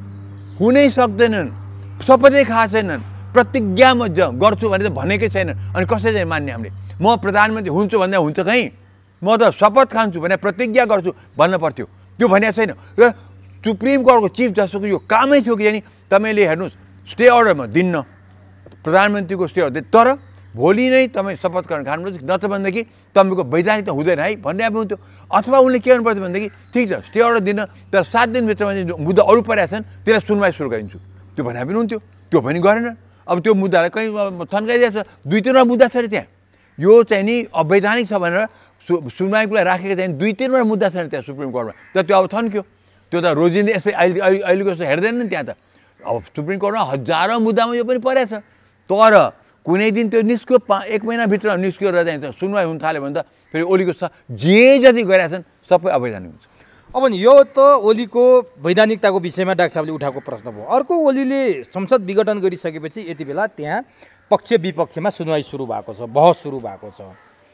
हुनै सक्दैनन्, शपथै खाएको छैनन्, प्रतिज्ञा म गर्छु भने त भनेकै छैनन्। अनि कसरी चाहिँ मान्ने हामीले? म प्रधानमन्त्री हुन्छु भन्दा हुन्छ कहीँ, म त शपथ खान्छु भने प्रतिज्ञा गर्छु भन्न पर्थ्यो, त्यो भनेको छैन। र सुप्रिम कोर्टको चिफ जस्टिसको यो कामै थियो कि तपाईँले हेर्नुहोस् स्टे अर्डरमा दिन्न, प्रधानमन्त्रीको स्टे अर्डर, तर भोलि नै तपाईँ शपथ गर्न खानुपर्छ, नत्र भनेदेखि तपाईँको वैधानिकता हुँदैन है भन्ने अब हुन्थ्यो। अथवा उनले के गर्नुपर्छ भनेदेखि ठिक छ स्टे अर्डर दिन, तर 7 दिनभित्रमा मुद्दा अरू परेका छन् त्यसलाई सुनवाई सुरु गरिदिन्छु, त्यो भने पनि हुन्थ्यो। त्यो पनि गरेन। अब त्यो मुद्दालाई कहीँ थन्काइदिएको छ, 2-3 मुद्दा छ अरे त्यहाँ, यो चाहिँ नि अवैधानिक छ भनेर सुनवाईको लागि राखेको चाहिँ 2-3 मुद्दा छैन त्यहाँ सुप्रिम कोर्टमा, तर त्यो अब थन्क्यो। त्यो त रोजिँदै यस्तै अहिलेको जस्तो हेर्दैन नि त्यहाँ त। अब सुप्रिम कोर्टमा हजारौँ मुद्दामा यो पनि परेको छ, तर कुनै दिन त्यो निस्क्यो 1 महिनाभित्र निस्क्यो र चाहिँ सुनवाई हुन थाल्यो भने त फेरि ओलीको जे जति गरिरहेका छन् सबै अवैधानिक हुन्छ। अब नि यो त ओलीको वैधानिकताको विषयमा डाक्टर साहबले उठाएको प्रश्न भयो। अर्को ओलीले संसद विघटन गरिसकेपछि यति बेला त्यहाँ पक्ष विपक्षमा सुनवाई सुरु भएको छ, बहस सुरु भएको छ।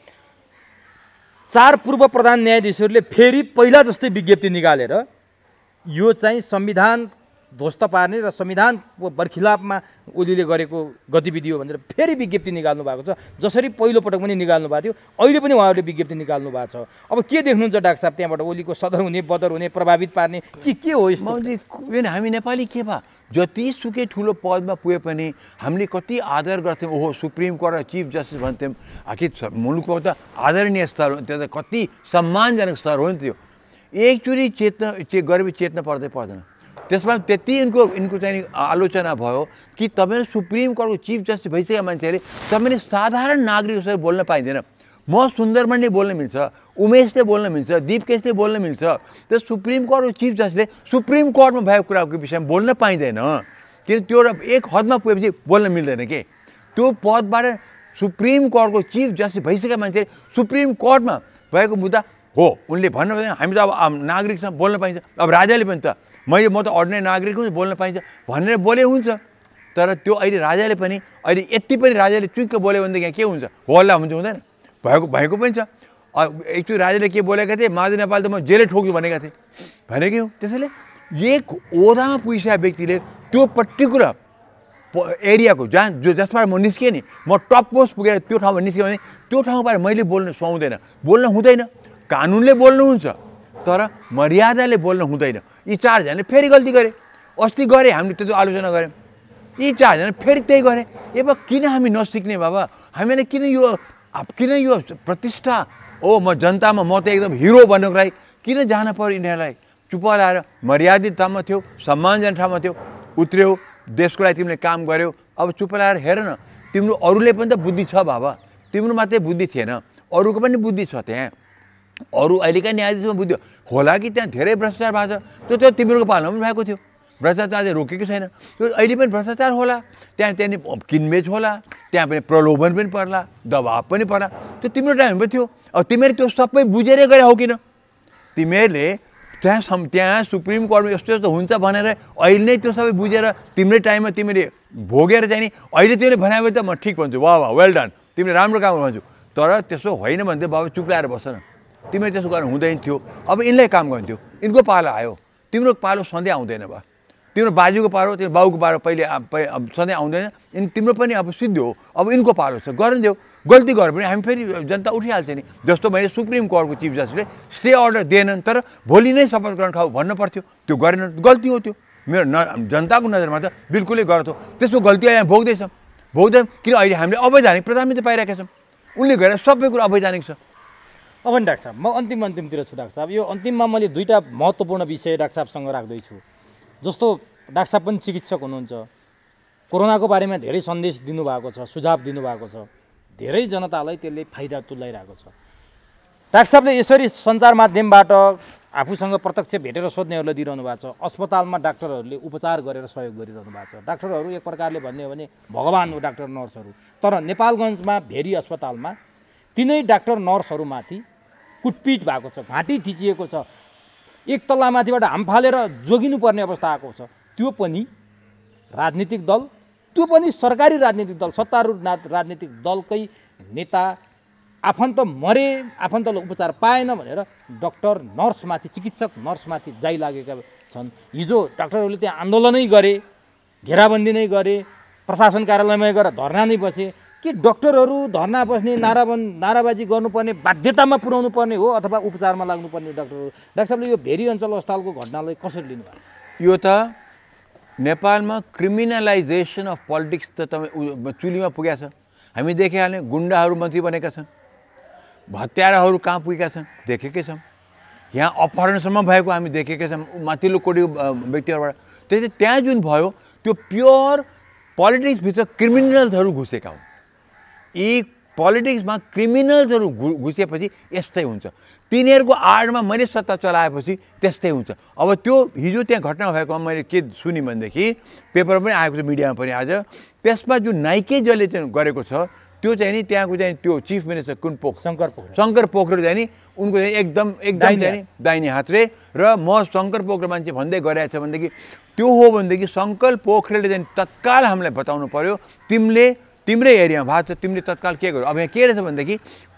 4 पूर्व प्रधान न्यायाधीशहरूले फेरि पहिला जस्तै विज्ञप्ति निकालेर यो चाहिँ संविधान ध्वस्त पार्ने र संविधान बरखिलाफमा ओलीले गरेको गतिविधि हो भनेर फेरि विज्ञप्ति निकाल्नु भएको छ। जसरी पहिलोपटक पनि निकाल्नु भएको थियो, अहिले पनि उहाँहरूले विज्ञप्ति निकाल्नु भएको छ। अब के देख्नुहुन्छ डाक्टर साहब त्यहाँबाट ओलीको सदर हुने, बदर हुने, प्रभावित पार्ने के हो यस्तो? हामी नेपाली के भए जतिसुकै ठुलो पदमा पुगे पनि हामीले कति आदर गर्थ्यौँ। ओहो सुप्रिम कोर्ट र चिफ जस्टिस भन्थ्यौँ, आखिर मुलुकको त आदरणीय स्तर हो, त्यो त कति सम्मानजनक स्तर हो नि त्यो। एकचोटि गरेपछि चेत्न पर्दैन। त्यसमा त्यति यिनको चाहिँ आलोचना भयो कि तपाईँले सुप्रिम कोर्टको चिफ जस्टिस भइसकेका मान्छेहरूले तपाईँले साधारण नागरिकसँग बोल्न पाइँदैन। म सुन्दरमणले बोल्न मिल्छ, उमेशले बोल्न मिल्छ, दीपकेशले बोल्न मिल्छ, त्यो सुप्रिम कोर्टको चिफ जस्टिसले सुप्रिम कोर्टमा भएको कुराको विषयमा बोल्न पाइँदैन। किन त्यो एक हदमा पुगेपछि बोल्न मिल्दैन के? त्यो पदबाट सुप्रिम कोर्टको चिफ जस्टिस भइसकेका मान्छे सुप्रिम कोर्टमा भएको मुद्दा हो उनले भन्न हामी त अब नागरिकसँग बोल्न पाइन्छ। अब राजाले पनि त म त अर्डिनेरी नागरिक हुँ बोल्न पाइन्छ भनेर बोले हुन्छ, तर त्यो अहिले राजाले पनि अहिले यति पनि राजाले चुक्क बोल्यो भनेदेखि के हुन्छ? होला हुन्छ, हुँदैन? भएको पनि छ। एकचोटि राजाले के बोलेका थिए, माझी नेपाल त म जेलै ठोक्छु भनेका थिए, भनेकै हो। त्यसैले एक ओदामा पुगिसकेका व्यक्तिले त्यो पर्टिकुलर एरियाको जसबाट म निस्केँ नि, म टप पोस्ट पुगेर त्यो ठाउँमा निस्केँ भने त्यो ठाउँबाट मैले बोल्न सुहाउँदैन, बोल्न हुँदैन। कानुनले बोल्नुहुन्छ तर मर्यादाले बोल्न हुँदैन। यी चारजनाले फेरि गल्ती गरे, अस्ति गरे, हामीले त्यो आलोचना गऱ्यौँ। यी चारजना फेरि त्यही गरे। अब किन हामी नसिक्ने बाबा? हामीलाई किन यो प्रतिष्ठा ओ म जनतामा म त एकदम हिरो बन्नको लागि किन जान पर्यो? यिनीहरूलाई चुप लाएर मर्यादित ठाउँमा थियो, सम्मानजनक ठाउँमा थियो, उत्र्यौ, देशको लागि तिमीले काम गर्यौ। अब चुप लाएर हेर न, तिम्रो अरूले पनि त बुद्धि छ बाबा, तिम्रो मात्रै बुद्धि थिएन, अरूको पनि बुद्धि छ। त्यहाँ अरू अहिलेका न्यायाधीशमा बुद्धि होला कि त्यहाँ धेरै भ्रष्टाचार भएको छ, त्यो तिम्रो पालामा पनि भएको थियो। भ्रष्टाचार अझै रोकेको छैन, त्यो अहिले पनि भ्रष्टाचार होला, त्यहाँ किनबेच होला, त्यहाँ पनि प्रलोभन पनि पर्ला, दबाब पनि पर्ला। त्यो तिम्रो टाइममा पनि थियो। अब तिमीहरू त्यो सबै बुझेरै गरे हो किन? तिमीहरूले त्यहाँ सुप्रिम कोर्टमा यस्तो यस्तो हुन्छ भनेर अहिले नै त्यो सबै बुझेर तिम्रै टाइममा तिमीले भोगेर चाहिँ नि अहिले तिमीले भने त म ठिक भन्छु, वाह वाह वेल डन, तिमीले राम्रो काम भन्छु। तर त्यसो होइन भने चाहिँ बाबा चुप लाएर बस्छ न, तिमीले त्यसो गर्नु हुँदैन थियो। अब यिनलाई काम गर्थ्यो, यिनको पालो आयो, तिम्रो पालो सधैँ आउँदैन बा, तिम्रो बाजुको पालो, तिम्रो बाउको पालो पहिले सधैँ आउँदैन, तिम्रो पनि अब सिद्ध हो। अब यिनको पालो छ, गर्न देऊ। गल्ती गऱ्यो भने हामी फेरि जनता उठिहाल्छ नि। जस्तो मैले सुप्रिम कोर्टको चिफ जस्टिसले स्टे अर्डर दिएनन्, तर भोलि नै शपथ ग्रहण खाऊ भन्नु पर्थ्यो, त्यो गरेन, गल्ती हो। त्यो मेरो जनताको नजरमा त बिल्कुलै गलत हो। त्यसको गल्ती यहाँ भोग्दैछौँ किन अहिले हामीले अवैधानिक प्रधानमन्त्री पाइरहेका छौँ, उनले गरेर सबै कुरो अवैधानिक छ। अब नि डाक्टर साहब, म अन्तिमतिर छु डाक्टर साहब। यो अन्तिममा मैले दुईवटा महत्त्वपूर्ण विषय डाक्टर साहबसँग राख्दैछु। जस्तो डाक्टर साहब पनि चिकित्सक हुनुहुन्छ, कोरोनाको बारेमा धेरै सन्देश दिनुभएको छ, सुझाव दिनुभएको छ, धेरै जनतालाई त्यसले फाइदा तुल्याइरहेको छ। डाक्टर साहबले यसरी सञ्चार माध्यमबाट आफूसँग प्रत्यक्ष भेटेर सोध्नेहरूलाई दिइरहनु भएको छ। अस्पतालमा डाक्टरहरूले उपचार गरेर सहयोग गरिरहनु भएको छ। डाक्टरहरू एक प्रकारले भन्ने हो भने भगवान हो डाक्टर नर्सहरू। तर नेपालगञ्जमा भेरी अस्पतालमा तिनै डाक्टर नर्सहरूमाथि कुटपिट भएको छ, घाँटी थिचिएको छ, एक तल्लामाथिबाट हाम फालेर जोगिनुपर्ने अवस्था आएको छ। त्यो पनि राजनीतिक दल, त्यो पनि सरकारी राजनीतिक दल, सत्तारूढ राजनीतिक दलकै नेता आफन्त मरे, आफन्तले उपचार पाएन भनेर डाक्टर नर्समाथि, चिकित्सक नर्समाथि जाई लागेका छन्। हिजो डाक्टरहरूले त्यहाँ आन्दोलनै गरे, घेराबन्दी नै गरे, प्रशासन कार्यालयमा गएर धर्ना नै बसे। के डाक्टरहरू धर्ना बस्ने, नाराबाजी गर्नुपर्ने बाध्यतामा पुर्याउनु पर्ने हो अथवा उपचारमा लाग्नुपर्ने डाक्टरहरू? डाक्टर साहबले यो भेरी अञ्चल अस्पतालको घटनालाई कसरी लिनुभएको छ? यो त नेपालमा क्रिमिनलाइजेसन अफ पोलिटिक्स त तपाईँ चुलीमा पुगेको छ। हामी देखिहाल्ने गुन्डाहरू मन्त्री बनेका छन्, हत्याराहरू कहाँ पुगेका छन् देखेकै छौँ। यहाँ अपहरणसम्म भएको हामी देखेकै छौँ माथिल्लो कोटीको व्यक्तिहरूबाट। त्यसैले त्यहाँ जुन भयो त्यो प्योर पोलिटिक्सभित्र क्रिमिनल्सहरू घुसेका हुन्। यी पोलिटिक्समा क्रिमिनल्सहरू घुसेपछि यस्तै हुन्छ। तिनीहरूको आडमा मैले सत्ता चलाएपछि त्यस्तै हुन्छ। अब त्यो हिजो त्यहाँ घटना भएकोमा मैले के सुने भनेदेखि पेपरमा पनि आएको छ, मिडियामा पनि आज, त्यसमा जुन नाइके जसले चाहिँ गरेको छ त्यो चाहिँ नि त्यहाँको चाहिँ त्यो चिफ मिनिस्टर कुन शङ्कर पोखरेल चाहिँ नि उनको चाहिँ एकदम चाहिँ नि दाहिने हात रे। र म शङ्कर पोखरेल मान्छे भन्दै गइरहेको छ भनेदेखि त्यो हो भनेदेखि शङ्कर पोखरेलले चाहिँ तत्काल हामीलाई बताउनु पर्यो, तिम्रै एरियामा भएको छ, तिमीले तत्काल के गर्यो। अब यहाँ के रहेछ भनेदेखि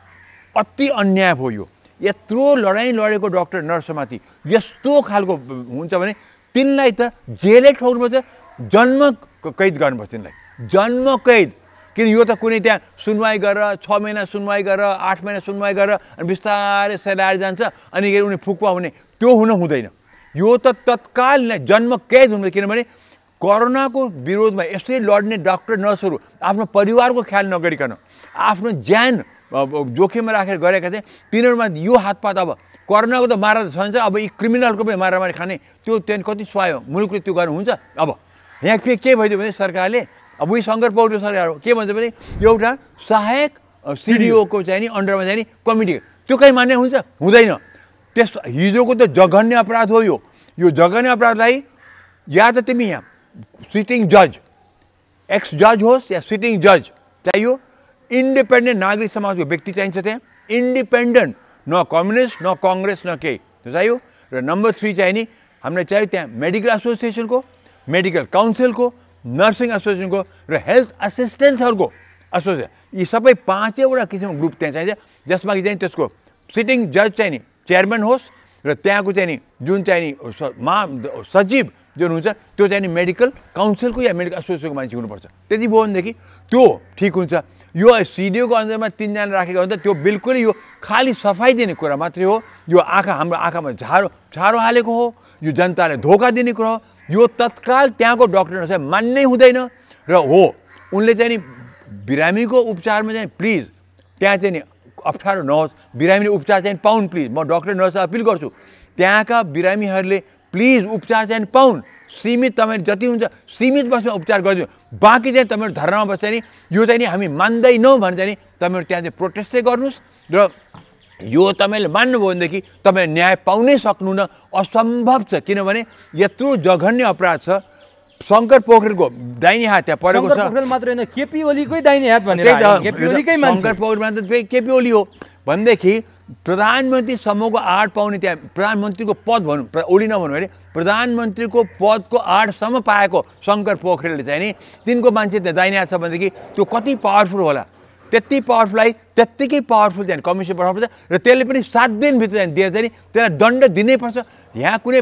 अति अन्याय भयो यो। यत्रो लडाइँ लडेको डाक्टर नर्समाथि यस्तो खालको हुन्छ भने तिनलाई त जेलै ठोक्नुपर्छ, जन्म कैद गर्नुपर्छ तिनलाई, जन्म कैद। किन यो त कुनै त्यहाँ सुनवाई गरेर 6 महिना सुनवाई गरेर 8 महिना सुनवाई गरेर अनि बिस्तारै सेलाएर जान्छ अनि उनी फुक्वा हुने, त्यो हुन हुँदैन। यो त तत्काल जन्म कैद हुनु। किनभने कोरोनाको विरोधमा यसरी लड्ने डाक्टर नर्सहरू आफ्नो परिवारको ख्याल नगरिकन आफ्नो ज्यान जोखिममा राखेर गरेका थिए। तिनीहरूमा यो हातपात, अब कोरोनाको त मारा छन्छ, अब यी क्रिमिनलको पनि मारामारी खाने, त्यो त्यहाँदेखि कति स्वायो मुलुकले त्यो गर्नु हुन्छ। अब यहाँ के भइदियो भने सरकारले, अब उही शङ्कर पोखरेल सरकार हो, के भन्छ भने एउटा सहायक सिडिओको चाहिँ नि अन्डरमा चाहिँ नि कमिटी, त्यो कहीँ मान्य हुन्छ? हुँदैन। त्यस्तो हिजोको त जघन्य अपराध हो यो। यो जघन्य अपराधलाई या त तिमी यहाँ सिटिङ जज, एक्स जज होस् या सिटिङ जज चाहियो, इन्डिपेन्डेन्ट नागरिक समाजको व्यक्ति चाहिन्छ त्यहाँ, इन्डिपेन्डेन्ट, न कम्युनिस्ट न कङ्ग्रेस न केही, त्यो चाहियो। र नम्बर 3 चाहिँ नि हामीलाई चाहियो त्यहाँ मेडिकल एसोसिएसनको, मेडिकल काउन्सिलको, नर्सिङ एसोसिएसनको र हेल्थ एसिस्टेन्ट्सहरूको एसोसिएसन, यी सबै 5वटा किसिमको ग्रुप त्यहाँ चाहिन्छ, जसमा कि चाहिँ त्यसको सिटिङ जज चाहिँ नि चेयरम्यान होस् र त्यहाँको चाहिँ नि जुन चाहिँ नि सचिव जुन हुन्छ त्यो चाहिँ नि मेडिकल काउन्सिलको या मेडिकल एसोसिएसनको मान्छे हुनुपर्छ। त्यति भयो भनेदेखि त्यो ठिक हुन्छ। यो सिडिओको अन्डरमा 3 जना राखेको हो भने त त्यो बिल्कुलै यो खालि सफाइ दिने कुरा मात्रै हो। यो हाम्रो आँखामा छारो हालेको हो, यो जनतालाई धोका दिने कुरा हो। यो तत्काल त्यहाँको डक्टर चाहिँ मान्नै हुँदैन र हो उनले चाहिँ नि बिरामीको उपचारमा चाहिँ प्लिज त्यहाँ चाहिँ नि अप्ठ्यारो नहोस्, बिरामीले उपचार चाहिँ पाउन् प्लिज। म डक्टर नर्सलाई अपिल गर्छु त्यहाँका बिरामीहरूले प्लिज उपचार चाहिँ पाउन्। सीमित तपाईँ जति हुन्छ सीमित बसमा उपचार गरिदिनु, बाँकी चाहिँ तपाईँहरू धरनामा बस्छ नि यो चाहिँ नि हामी मान्दैनौँ भने चाहिँ नि तपाईँहरू त्यहाँ चाहिँ प्रोटेस्टै गर्नुहोस् र यो तपाईँले मान्नुभयो भनेदेखि तपाईँले न्याय पाउनै सक्नुहुन्न, असम्भव छ। किनभने यत्रो जघन्य अपराध छ। शङ्कर पोखरेलको दाहिने हात त्यहाँ परेको छ। शङ्कर पोखरेल मात्र होइन केपी ओलीकै दाहिने हात भनेर केपी ओलीकै मान्छे शङ्कर पोखरेल मात्र केपी ओली हो भनेदेखि प्रधानमन्त्री समूहको आड पाउने त्यहाँ प्रधानमन्त्रीको पद भनौँ, ओली नभनौँ अरे प्रधानमन्त्रीको पदको आडसम्म पाएको शङ्कर पोखरेलले चाहिँ नि तिनको मान्छे त्यहाँ दाहिने हात छ भनेदेखि त्यो कति पावरफुल होला। त्यति पावरफुललाई त्यत्तिकै पावरफुल त्यहाँ कमिसन पठाउनुपर्छ र त्यसले पनि 7 दिनभित्र चाहिँ दिएर चाहिँ त्यसलाई दण्ड दिनैपर्छ। यहाँ कुनै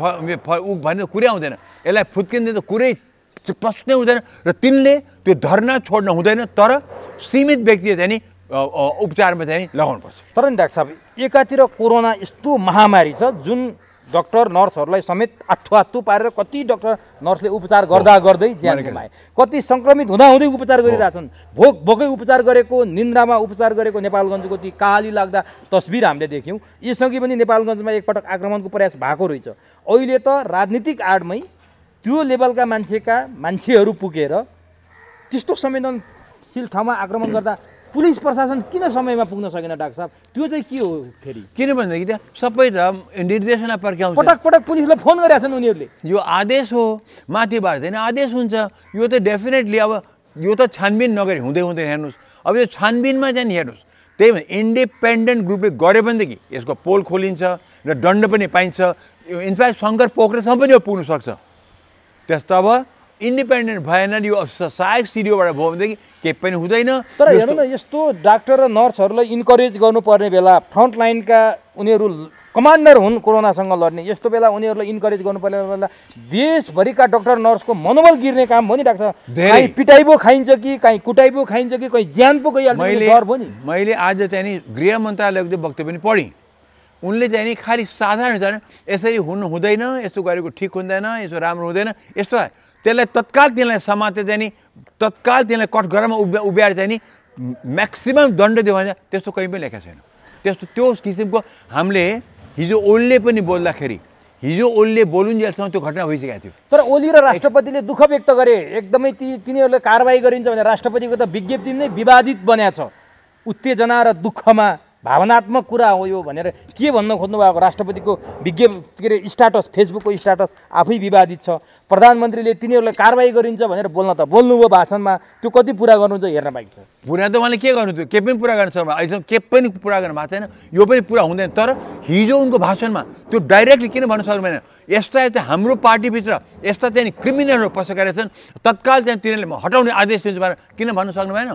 भन्ने कुरै आउँदैन, यसलाई फुत्किँदैन त कुरै प्रश्नै हुँदैन र तिनले त्यो धर्ना छोड्न हुँदैन, तर सीमित व्यक्तिले चाहिँ नि उपचारमा चाहिँ लगाउनुपर्छ। तर नि डाक्टर साहब एकातिर कोरोना यस्तो महामारी छ जुन डक्टर नर्सहरूलाई समेत आत्थु पारेर कति डक्टर नर्सले उपचार गर्दा गर्दै ज्यान गुमाए, कति सङ्क्रमित हुँदाहुँदै उपचार गरिरहेछन्। भोकै उपचार गरेको, निन्द्रामा उपचार गरेको नेपालगञ्जको ती काली लाग्दा तस्बिर हामीले देख्यौँ। यसअघि पनि नेपालगञ्जमा एकपटक आक्रमणको प्रयास भएको रहेछ। अहिले त राजनीतिक आडमै त्यो लेभलका मान्छेहरू पुगेर त्यस्तो संवेदनशील ठाउँमा आक्रमण गर्दा पुलिस प्रशासन किन समयमा पुग्न सकेन डाक्टर साहब? त्यो चाहिँ के हो फेरि? किनभनेदेखि त्यहाँ सबै त निर्देशना पर्क्याउँछ। पटक पटक पुलिसलाई फोन गरेका छन् उनीहरूले। यो आदेश हो, माथिबाट चाहिँ आदेश हुन्छ। यो त डेफिनेटली अब यो त छानबिन नगरी हुँदै हेर्नुहोस्। अब यो छानबिनमा चाहिँ हेर्नुहोस्, त्यही भएर इन्डिपेन्डेन्ट ग्रुपले गऱ्यो भनेदेखि यसको पोल खोलिन्छ र दण्ड पनि पाइन्छ। इनफ्याक्ट शङ्कर पोखरेलसम्म पनि यो पुग्न सक्छ। त्यस्तो अब इन्डिपेन्डेन्ट भएन, यो सहायक सिडिओबाट भयो भनेदेखि केही पनि हुँदैन। तर हेर्नु न यस्तो डाक्टर र नर्सहरूलाई इन्करेज गर्नुपर्ने बेला फ्रन्ट लाइनका उनीहरू कमान्डर हुन् कोरोनासँग लड्ने, यस्तो बेला उनीहरूलाई इन्करेज गर्नुपर्ने बेला देशभरिका डक्टर नर्सको मनोबल गिर्ने काम हो नि डाक्टर साहब। कहीँ पिटाइ पो खाइन्छ कि कहीँ कुटाइ पो खाइन्छ कि कहीँ ज्यान पो गइहाल्छ डर भयो नि। मैले आज चाहिँ नि गृह मन्त्रालयको वक्तव्य पनि पढेँ। उनले चाहिँ नि खालि साधारण यसरी हुनु हुँदैन, यस्तो गरेको ठिक हुँदैन, यसो राम्रो हुँदैन, यस्तो त्यसलाई तत्काल त्यसलाई समाते चाहिँ नि तत्काल त्यसलाई कठघरामा उभ्याएर चाहिँ नि म्याक्सिमम दण्ड दियो भने त्यस्तो कहीँ पनि लेखेको छैन। त्यस्तो त्यो किसिमको हामीले हिजो ओलीले पनि बोल्दाखेरि हिजो ओलीले बोलुन्जेलसम्म त्यो घटना भइसकेको थियो। तर ओली र राष्ट्रपतिले दुःख व्यक्त गरे एकदमै तिनीहरूले कारबाही गरिन्छ भने राष्ट्रपतिको त विज्ञप्ति नै विवादित बन्या छ। उत्तेजना र दुःखमा भावनात्मक कुरा हो यो भनेर के भन्न खोज्नु भएको? राष्ट्रपतिको विज्ञप्ति के अरे स्ट्याटस, फेसबुकको स्ट्याटस आफै विवादित छ। प्रधानमन्त्रीले तिनीहरूलाई कारबाही गरिन्छ भनेर बोल्नुभयो भाषणमा, त्यो कति पुरा गर्नुहुन्छ हेर्न बाँकी छ। पुरा त उहाँले के गर्नु थियो, के पनि पुरा गर्न सक्नु, अहिलेसम्म के पनि पुरा गर्न भएको छैन, यो पनि पुरा हुँदैन। तर हिजो उनको भाषणमा त्यो डाइरेक्टली किन भन्न सक्नु भएन? यस्ता चाहिँ हाम्रो पार्टीभित्र यस्ता चाहिँ क्रिमिनलहरू पसेका रहेछन्, तत्काल चाहिँ तिनीहरूले हटाउने आदेश दिन्छु भनेर किन भन्न सक्नु भएन?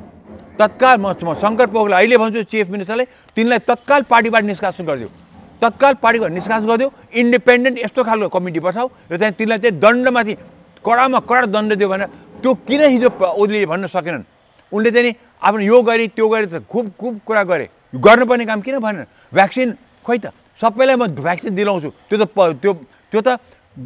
तत्काल म शङ्कर पोखरेल अहिले भन्छु चिफ मिनिस्टरलाई तिनलाई तत्काल पार्टीबाट निष्कासन गरिदियो, तत्काल पार्टीबाट निष्कासन गरिदियो। इन्डिपेन्डेन्ट यस्तो खालको कमिटी बसाऊ र चाहिँ तिनलाई चाहिँ दण्डमाथि कडामा कडा दण्ड दियो भनेर त्यो किन हिजो ओलीले भन्न सकेनन्? उनले चाहिँ नि आफ्नो यो गरी त्यो गरी त खुब कुरा गरे, गर्नुपर्ने काम किन भनेन? भ्याक्सिन खोइ त सबैलाई म भ्याक्सिन दिलाउँछु, त्यो त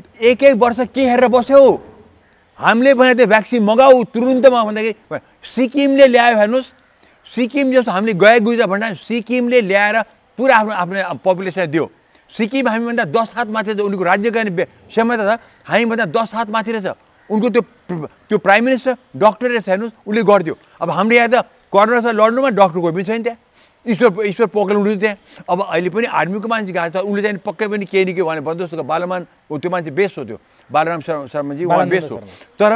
एक वर्ष के हेरेर बस्यो? हामीले भने त्यो भ्याक्सिन मगाऊ तुरुन्तमा भन्दाखेरि सिक्किमले ल्यायो। हेर्नुहोस् सिक्किम जस्तो हामीले गुजा भन्दा सिक्किमले ल्याएर पुरा आफ्नो पपुलेसनलाई दियो। सिक्किम हामीभन्दा 10 हात माथि छ, उनीको राज्य गर्ने क्षमता छ हामीभन्दा 10 हात माथि रहेछ। उनको त्यो प्राइम मिनिस्टर डक्टर रहेछ, हेर्नुहोस् उसले गरिदियो। अब हामीले यहाँ त कोरोनासँग लड्नुमा डक्टर कोही पनि छैन, त्यहाँ ईश्वर पोखरेल हुनुहुन्छ त्यहाँ। अब अहिले पनि आर्मीको मान्छे गएको छ, उसले चाहिँ पक्कै पनि केही न के भने बन्दोबस्तको बालमान हो, त्यो मान्छे बेस्ट हो, त्यो बालराम शर्माजी उहाँ बेस्ट हो। तर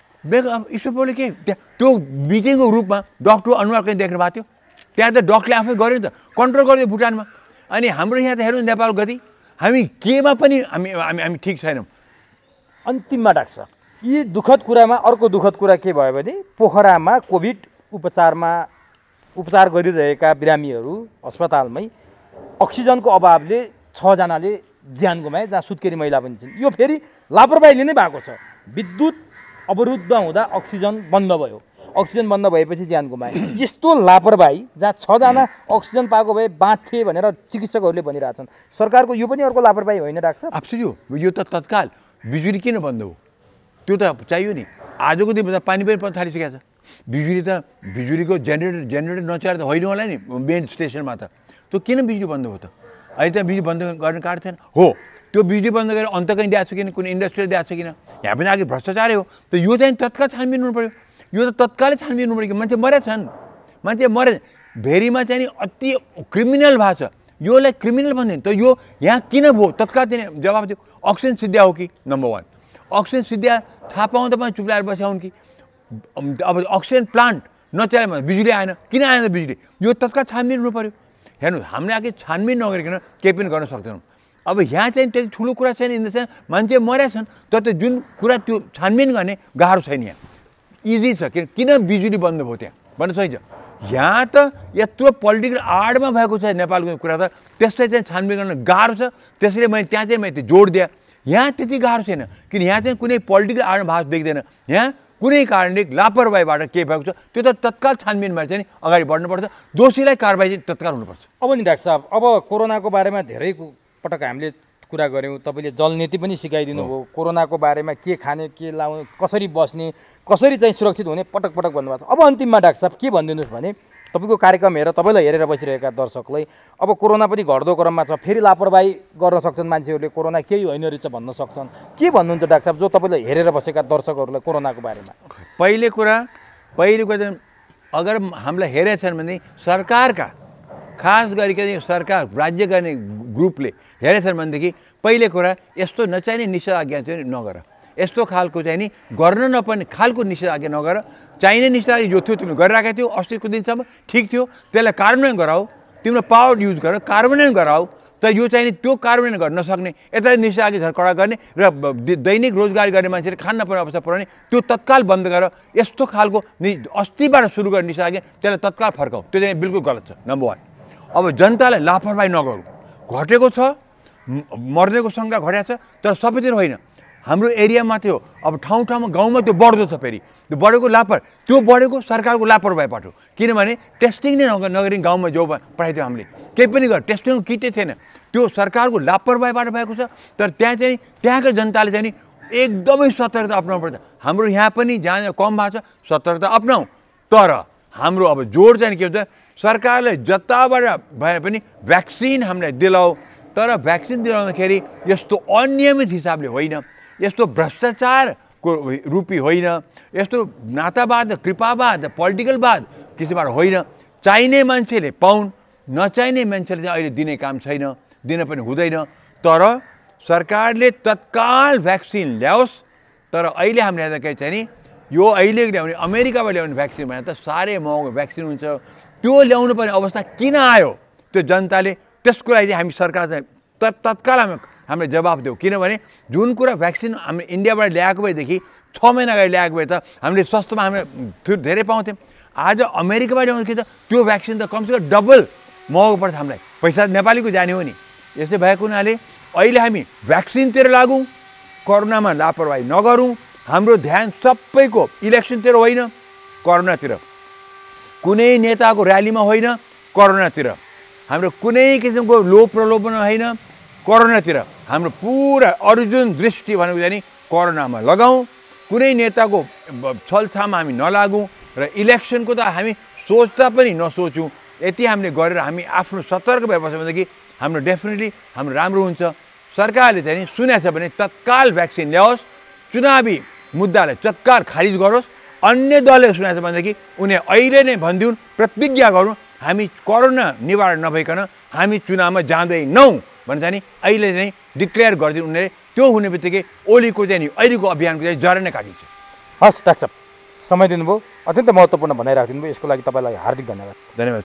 ईश्वर पोखरेलले के त्यहाँ त्यो मिटिङको रूपमा डक्टर अनुहार कहीँ देख्नु भएको थियो? त्यहाँ त डक्टरले आफै गर्यो नि त, कन्ट्रोल गरिदियो भुटानमा। अनि हाम्रो यहाँ त हेर्नु नेपाल गति हामी केमा पनि हामी ठिक छैनौँ। अन्तिममा डाक्टर साहब यी दुःखद कुरामा अर्को दुःखद कुरा के भयो भने पोखरामा कोभिड उपचारमा उपचार गरिरहेका बिरामीहरू अस्पतालमै अक्सिजनको अभावले 6 जनाले ज्यान गुमाए, जहाँ सुत्केरी महिला पनि छिन्। यो फेरि लापरवाहीले नै भएको छ। विद्युत अवरुद्ध हुँदा अक्सिजन बन्द भयो, अक्सिजन बन्द भएपछि ज्यान गुमाए। यस्तो लापरवाही जहाँ 6 जना अक्सिजन पाएको भए बाँच्थे भनेर चिकित्सकहरूले भनिरहेछन्। सरकारको यो पनि अर्को लापरवाही होइन डाक्टर साहब? absolutely यो त तत्काल बिजुली किन बन्द हो? त्यो त चाहियो नि। आजको दिनमा पानी पनि पर्न थालिसकेको छ। बिजुलीको जेनेरेटर नचलाएर त होइन होला नि मेन स्टेसनमा त। त्यो किन बिजुली बन्द हो त? अहिले त बिजुली बन्द गर्ने कार्ड थिएन हो। त्यो बिजुली बन्द गरेर अन्त कहीँ दिएको छ किन, कुनै इन्डस्ट्रीले दिएको छ किन? यहाँ पनि आगे भ्रष्टाचारै हो। त यो चाहिँ तत्काल छानबिन हुनु पऱ्यो। यो त तत्कालै छानबिन हुनु पऱ्यो कि मान्छे मरेछन्, मान्छे मरे। भेरीमा चाहिँ नि अति क्रिमिनल भएको छ। योलाई क्रिमिनल भन्दैन त। यो यहाँ किन भयो तत्काल चाहिँ जवाब दियो। अक्सिजन सिद्ध्या हो कि? नम्बर 1 अक्सिजन सिद्ध्या थाहा पाउँदा पनि चुप लागेर बस्याउन् कि? अब अक्सिजन प्लान्ट नचलायो भने बिजुली आएन, किन आएन बिजुली? यो तत्काल छानबिन हुनु पऱ्यो। हेर्नु, हामीले आगे छानबिन नगरिकन केही पनि गर्न सक्दैनौँ। अब यहाँ चाहिँ त्यति ठुलो कुरा छैन। इन द सेन्स मान्छे मरेछन्, तर त्यो जुन कुरा त्यो छानबिन गर्ने गाह्रो छैन। यहाँ इजी छ। किन बिजुली बन्द भयो त्यहाँ भन्नु सही छ। यहाँ त यत्रो पोलिटिकल आडमा भएको छ नेपालको कुरा त, त्यसलाई चाहिँ छानबिन गर्न गाह्रो छ। त्यसैले मैले त्यहाँ चाहिँ मैले जोड दिएँ। यहाँ त्यति गाह्रो छैन, किन यहाँ चाहिँ कुनै पोलिटिकल आडमा भएको देख्दैन। यहाँ कुनै कारणले लापरवाहीबाट के भएको छ त्यो त तत्काल छानबिनमा चाहिँ अगाडि बढ्नुपर्छ। दोषीलाई कारबाही चाहिँ तत्काल हुनुपर्छ। अब नि डाक्टर साहब, अब कोरोनाको बारेमा धेरै पटक हामीले कुरा गऱ्यौँ। तपाईँले जलनीति पनि सिकाइदिनु भयो। कोरोनाको बारेमा के खाने, के लाउने, कसरी बस्ने, कसरी चाहिँ सुरक्षित हुने पटक पटक भन्नुभएको छ। अब अन्तिममा डाक्टर साहब के भनिदिनुहोस् भने, तपाईँको कार्यक्रम हेरेर तपाईँलाई हेरेर बसिरहेका दर्शकलाई अब कोरोना पनि घट्दो क्रममा छ, फेरि लापरवाही गर्न सक्छन् मान्छेहरूले, कोरोना केही होइन रहेछ भन्न सक्छन्। के भन्नुहुन्छ डाक्टर साहब जो तपाईँलाई हेरेर बसेका दर्शकहरूलाई कोरोनाको बारेमा? पहिलो कुरा चाहिँ अगर हामीलाई हेरेछन् भने सरकारका खास गरिकन सरकार राज्य गर्ने ग्रुपले हेरेछन् भनेदेखि पहिलो कुरा यस्तो नचाहिने निषेधाज्ञा चाहिँ नगर। यस्तो खालको चाहिँ नि गर्न नपर्ने खालको निषेधाज्ञा नगर। चाहिने निषेधाज्ञा जो थियो तिमीले गरिराखेको थियो अस्तिको दिनसम्म ठिक थियो, त्यसलाई कार्यान्वयन गराऊ। तिम्रो पावर युज गर, कार्यान्वयन गराऊ। त यो चाहिँ नि त्यो कार्यान्वयन गर्न नसक्ने, यता निषेधाज्ञा झर्कडा गर्ने र दैनिक रोजगारी गर्ने मान्छेले खान नपर्ने अवस्था पुऱ्याउने, त्यो तत्काल बन्द गर। यस्तो खालको अस्तिबाट सुरु गर्ने निषेधाज्ञा त्यसलाई तत्काल फर्काऊ। त्यो चाहिँ बिल्कुल गलत छ। नम्बर 1 अब जनतालाई लापरवाही नगरौँ। घटेको छ, मर्नेको सङ्ख्या घटेको छ, तर सबैतिर होइन। हाम्रो एरियामा थियो, अब ठाउँ ठाउँमा गाउँमा त्यो बढ्दो छ। फेरि त्यो बढेको त्यो बढेको सरकारको लापरवाहीबाट हो। किनभने टेस्टिङ नै नगरी गाउँमा जो पठाइदियो हामीले, केही पनि गर, टेस्टिङको किटै थिएन। त्यो सरकारको लापरवाहीबाट भएको छ। तर त्यहाँ चाहिँ त्यहाँको जनताले चाहिँ नि एकदमै सतर्कता अप्नाउनु पर्छ। हाम्रो यहाँ पनि जहाँ कम भएको छ सतर्कता अप्नाउँ। तर हाम्रो अब जोड चाहिँ के हुन्छ, सरकारले जताबाट भए पनि भ्याक्सिन हामीलाई दिलाऊ। तर भ्याक्सिन दिलाउँदाखेरि यस्तो अनियमित हिसाबले होइन, यस्तो भ्रष्टाचारको रूपी होइन, यस्तो नातावाद, कृपावाद, पोलिटिकलवाद किसिमबाट होइन। चाहिने मान्छेले पाउन्, नचाहिने मान्छेले चाहिँ अहिले दिने काम छैन, दिन पनि हुँदैन। तर सरकारले तत्काल भ्याक्सिन ल्याओस्। तर अहिले हामीले हेर्दाखेरि चाहिँ नि यो अहिले ल्याउने अमेरिकाबाट ल्याउने भ्याक्सिन भने त साह्रै महँगो भ्याक्सिन हुन्छ। त्यो ल्याउनु पर्ने अवस्था किन आयो त्यो जनताले, त्यसको लागि चाहिँ हामी सरकार चाहिँ तत्काल हामीले जवाफ देऊ। किनभने जुन कुरा भ्याक्सिन हामी इन्डियाबाट ल्याएको भएदेखि 6 महिना अगाडि ल्याएको भए त हामीले सस्तोमा हामीले धेरै पाउँथ्यौँ। आज अमेरिकाबाट ल्याउँदाखेरि त त्यो भ्याक्सिन त कमसेकम डबल महँगो पर्छ हामीलाई। पैसा नेपालीको जाने हो नि। यसै भएको हुनाले अहिले हामी भ्याक्सिनतिर लागौँ, कोरोनामा लापरवाही नगरौँ। हाम्रो ध्यान सबैको इलेक्सनतिर होइन, कोरोनातिर। कुनै नेताको र्यालीमा होइन, कोरोनातिर। हाम्रो कुनै किसिमको लोभ प्रलोभन होइन, कोरोनातिर। हाम्रो पुरा अर्जुन दृष्टि भनेको चाहिँ कोरोनामा लगाऊँ। कुनै नेताको छलछामा हामी नलागौँ र इलेक्सनको त हामी सोच्दा पनि नसोचौँ। यति हामीले गरेर हामी आफ्नो सतर्क भएर बस्यो भनेदेखि हाम्रो डेफिनेटली हाम्रो राम्रो हुन्छ। सरकारले चाहिँ सुनेछ भने तत्काल भ्याक्सिन ल्याओस्, चुनावी मुद्दालाई तत्काल खारिज गरोस्। अन्य दलले सुनेछ भनेदेखि उनीहरू अहिले नै भनिदिउन्, प्रतिज्ञा गरौँ, हामी कोरोना निवारण नभइकन हामी चुनावमा जाँदैनौँ भने चाहिँ अहिले चाहिँ डिक्लेयर गरिदिनु। उनीहरूले त्यो हुने बित्तिकै ओलीको चाहिँ नि अहिलेको अभियानको चाहिँ जरा नै काटिन्छ। हस् डाक्टर साहब, समय दिनुभयो, अत्यन्त महत्त्वपूर्ण भनाइराखिदिनु भयो। यसको लागि तपाईँलाई हार्दिक धन्यवाद। धन्यवाद।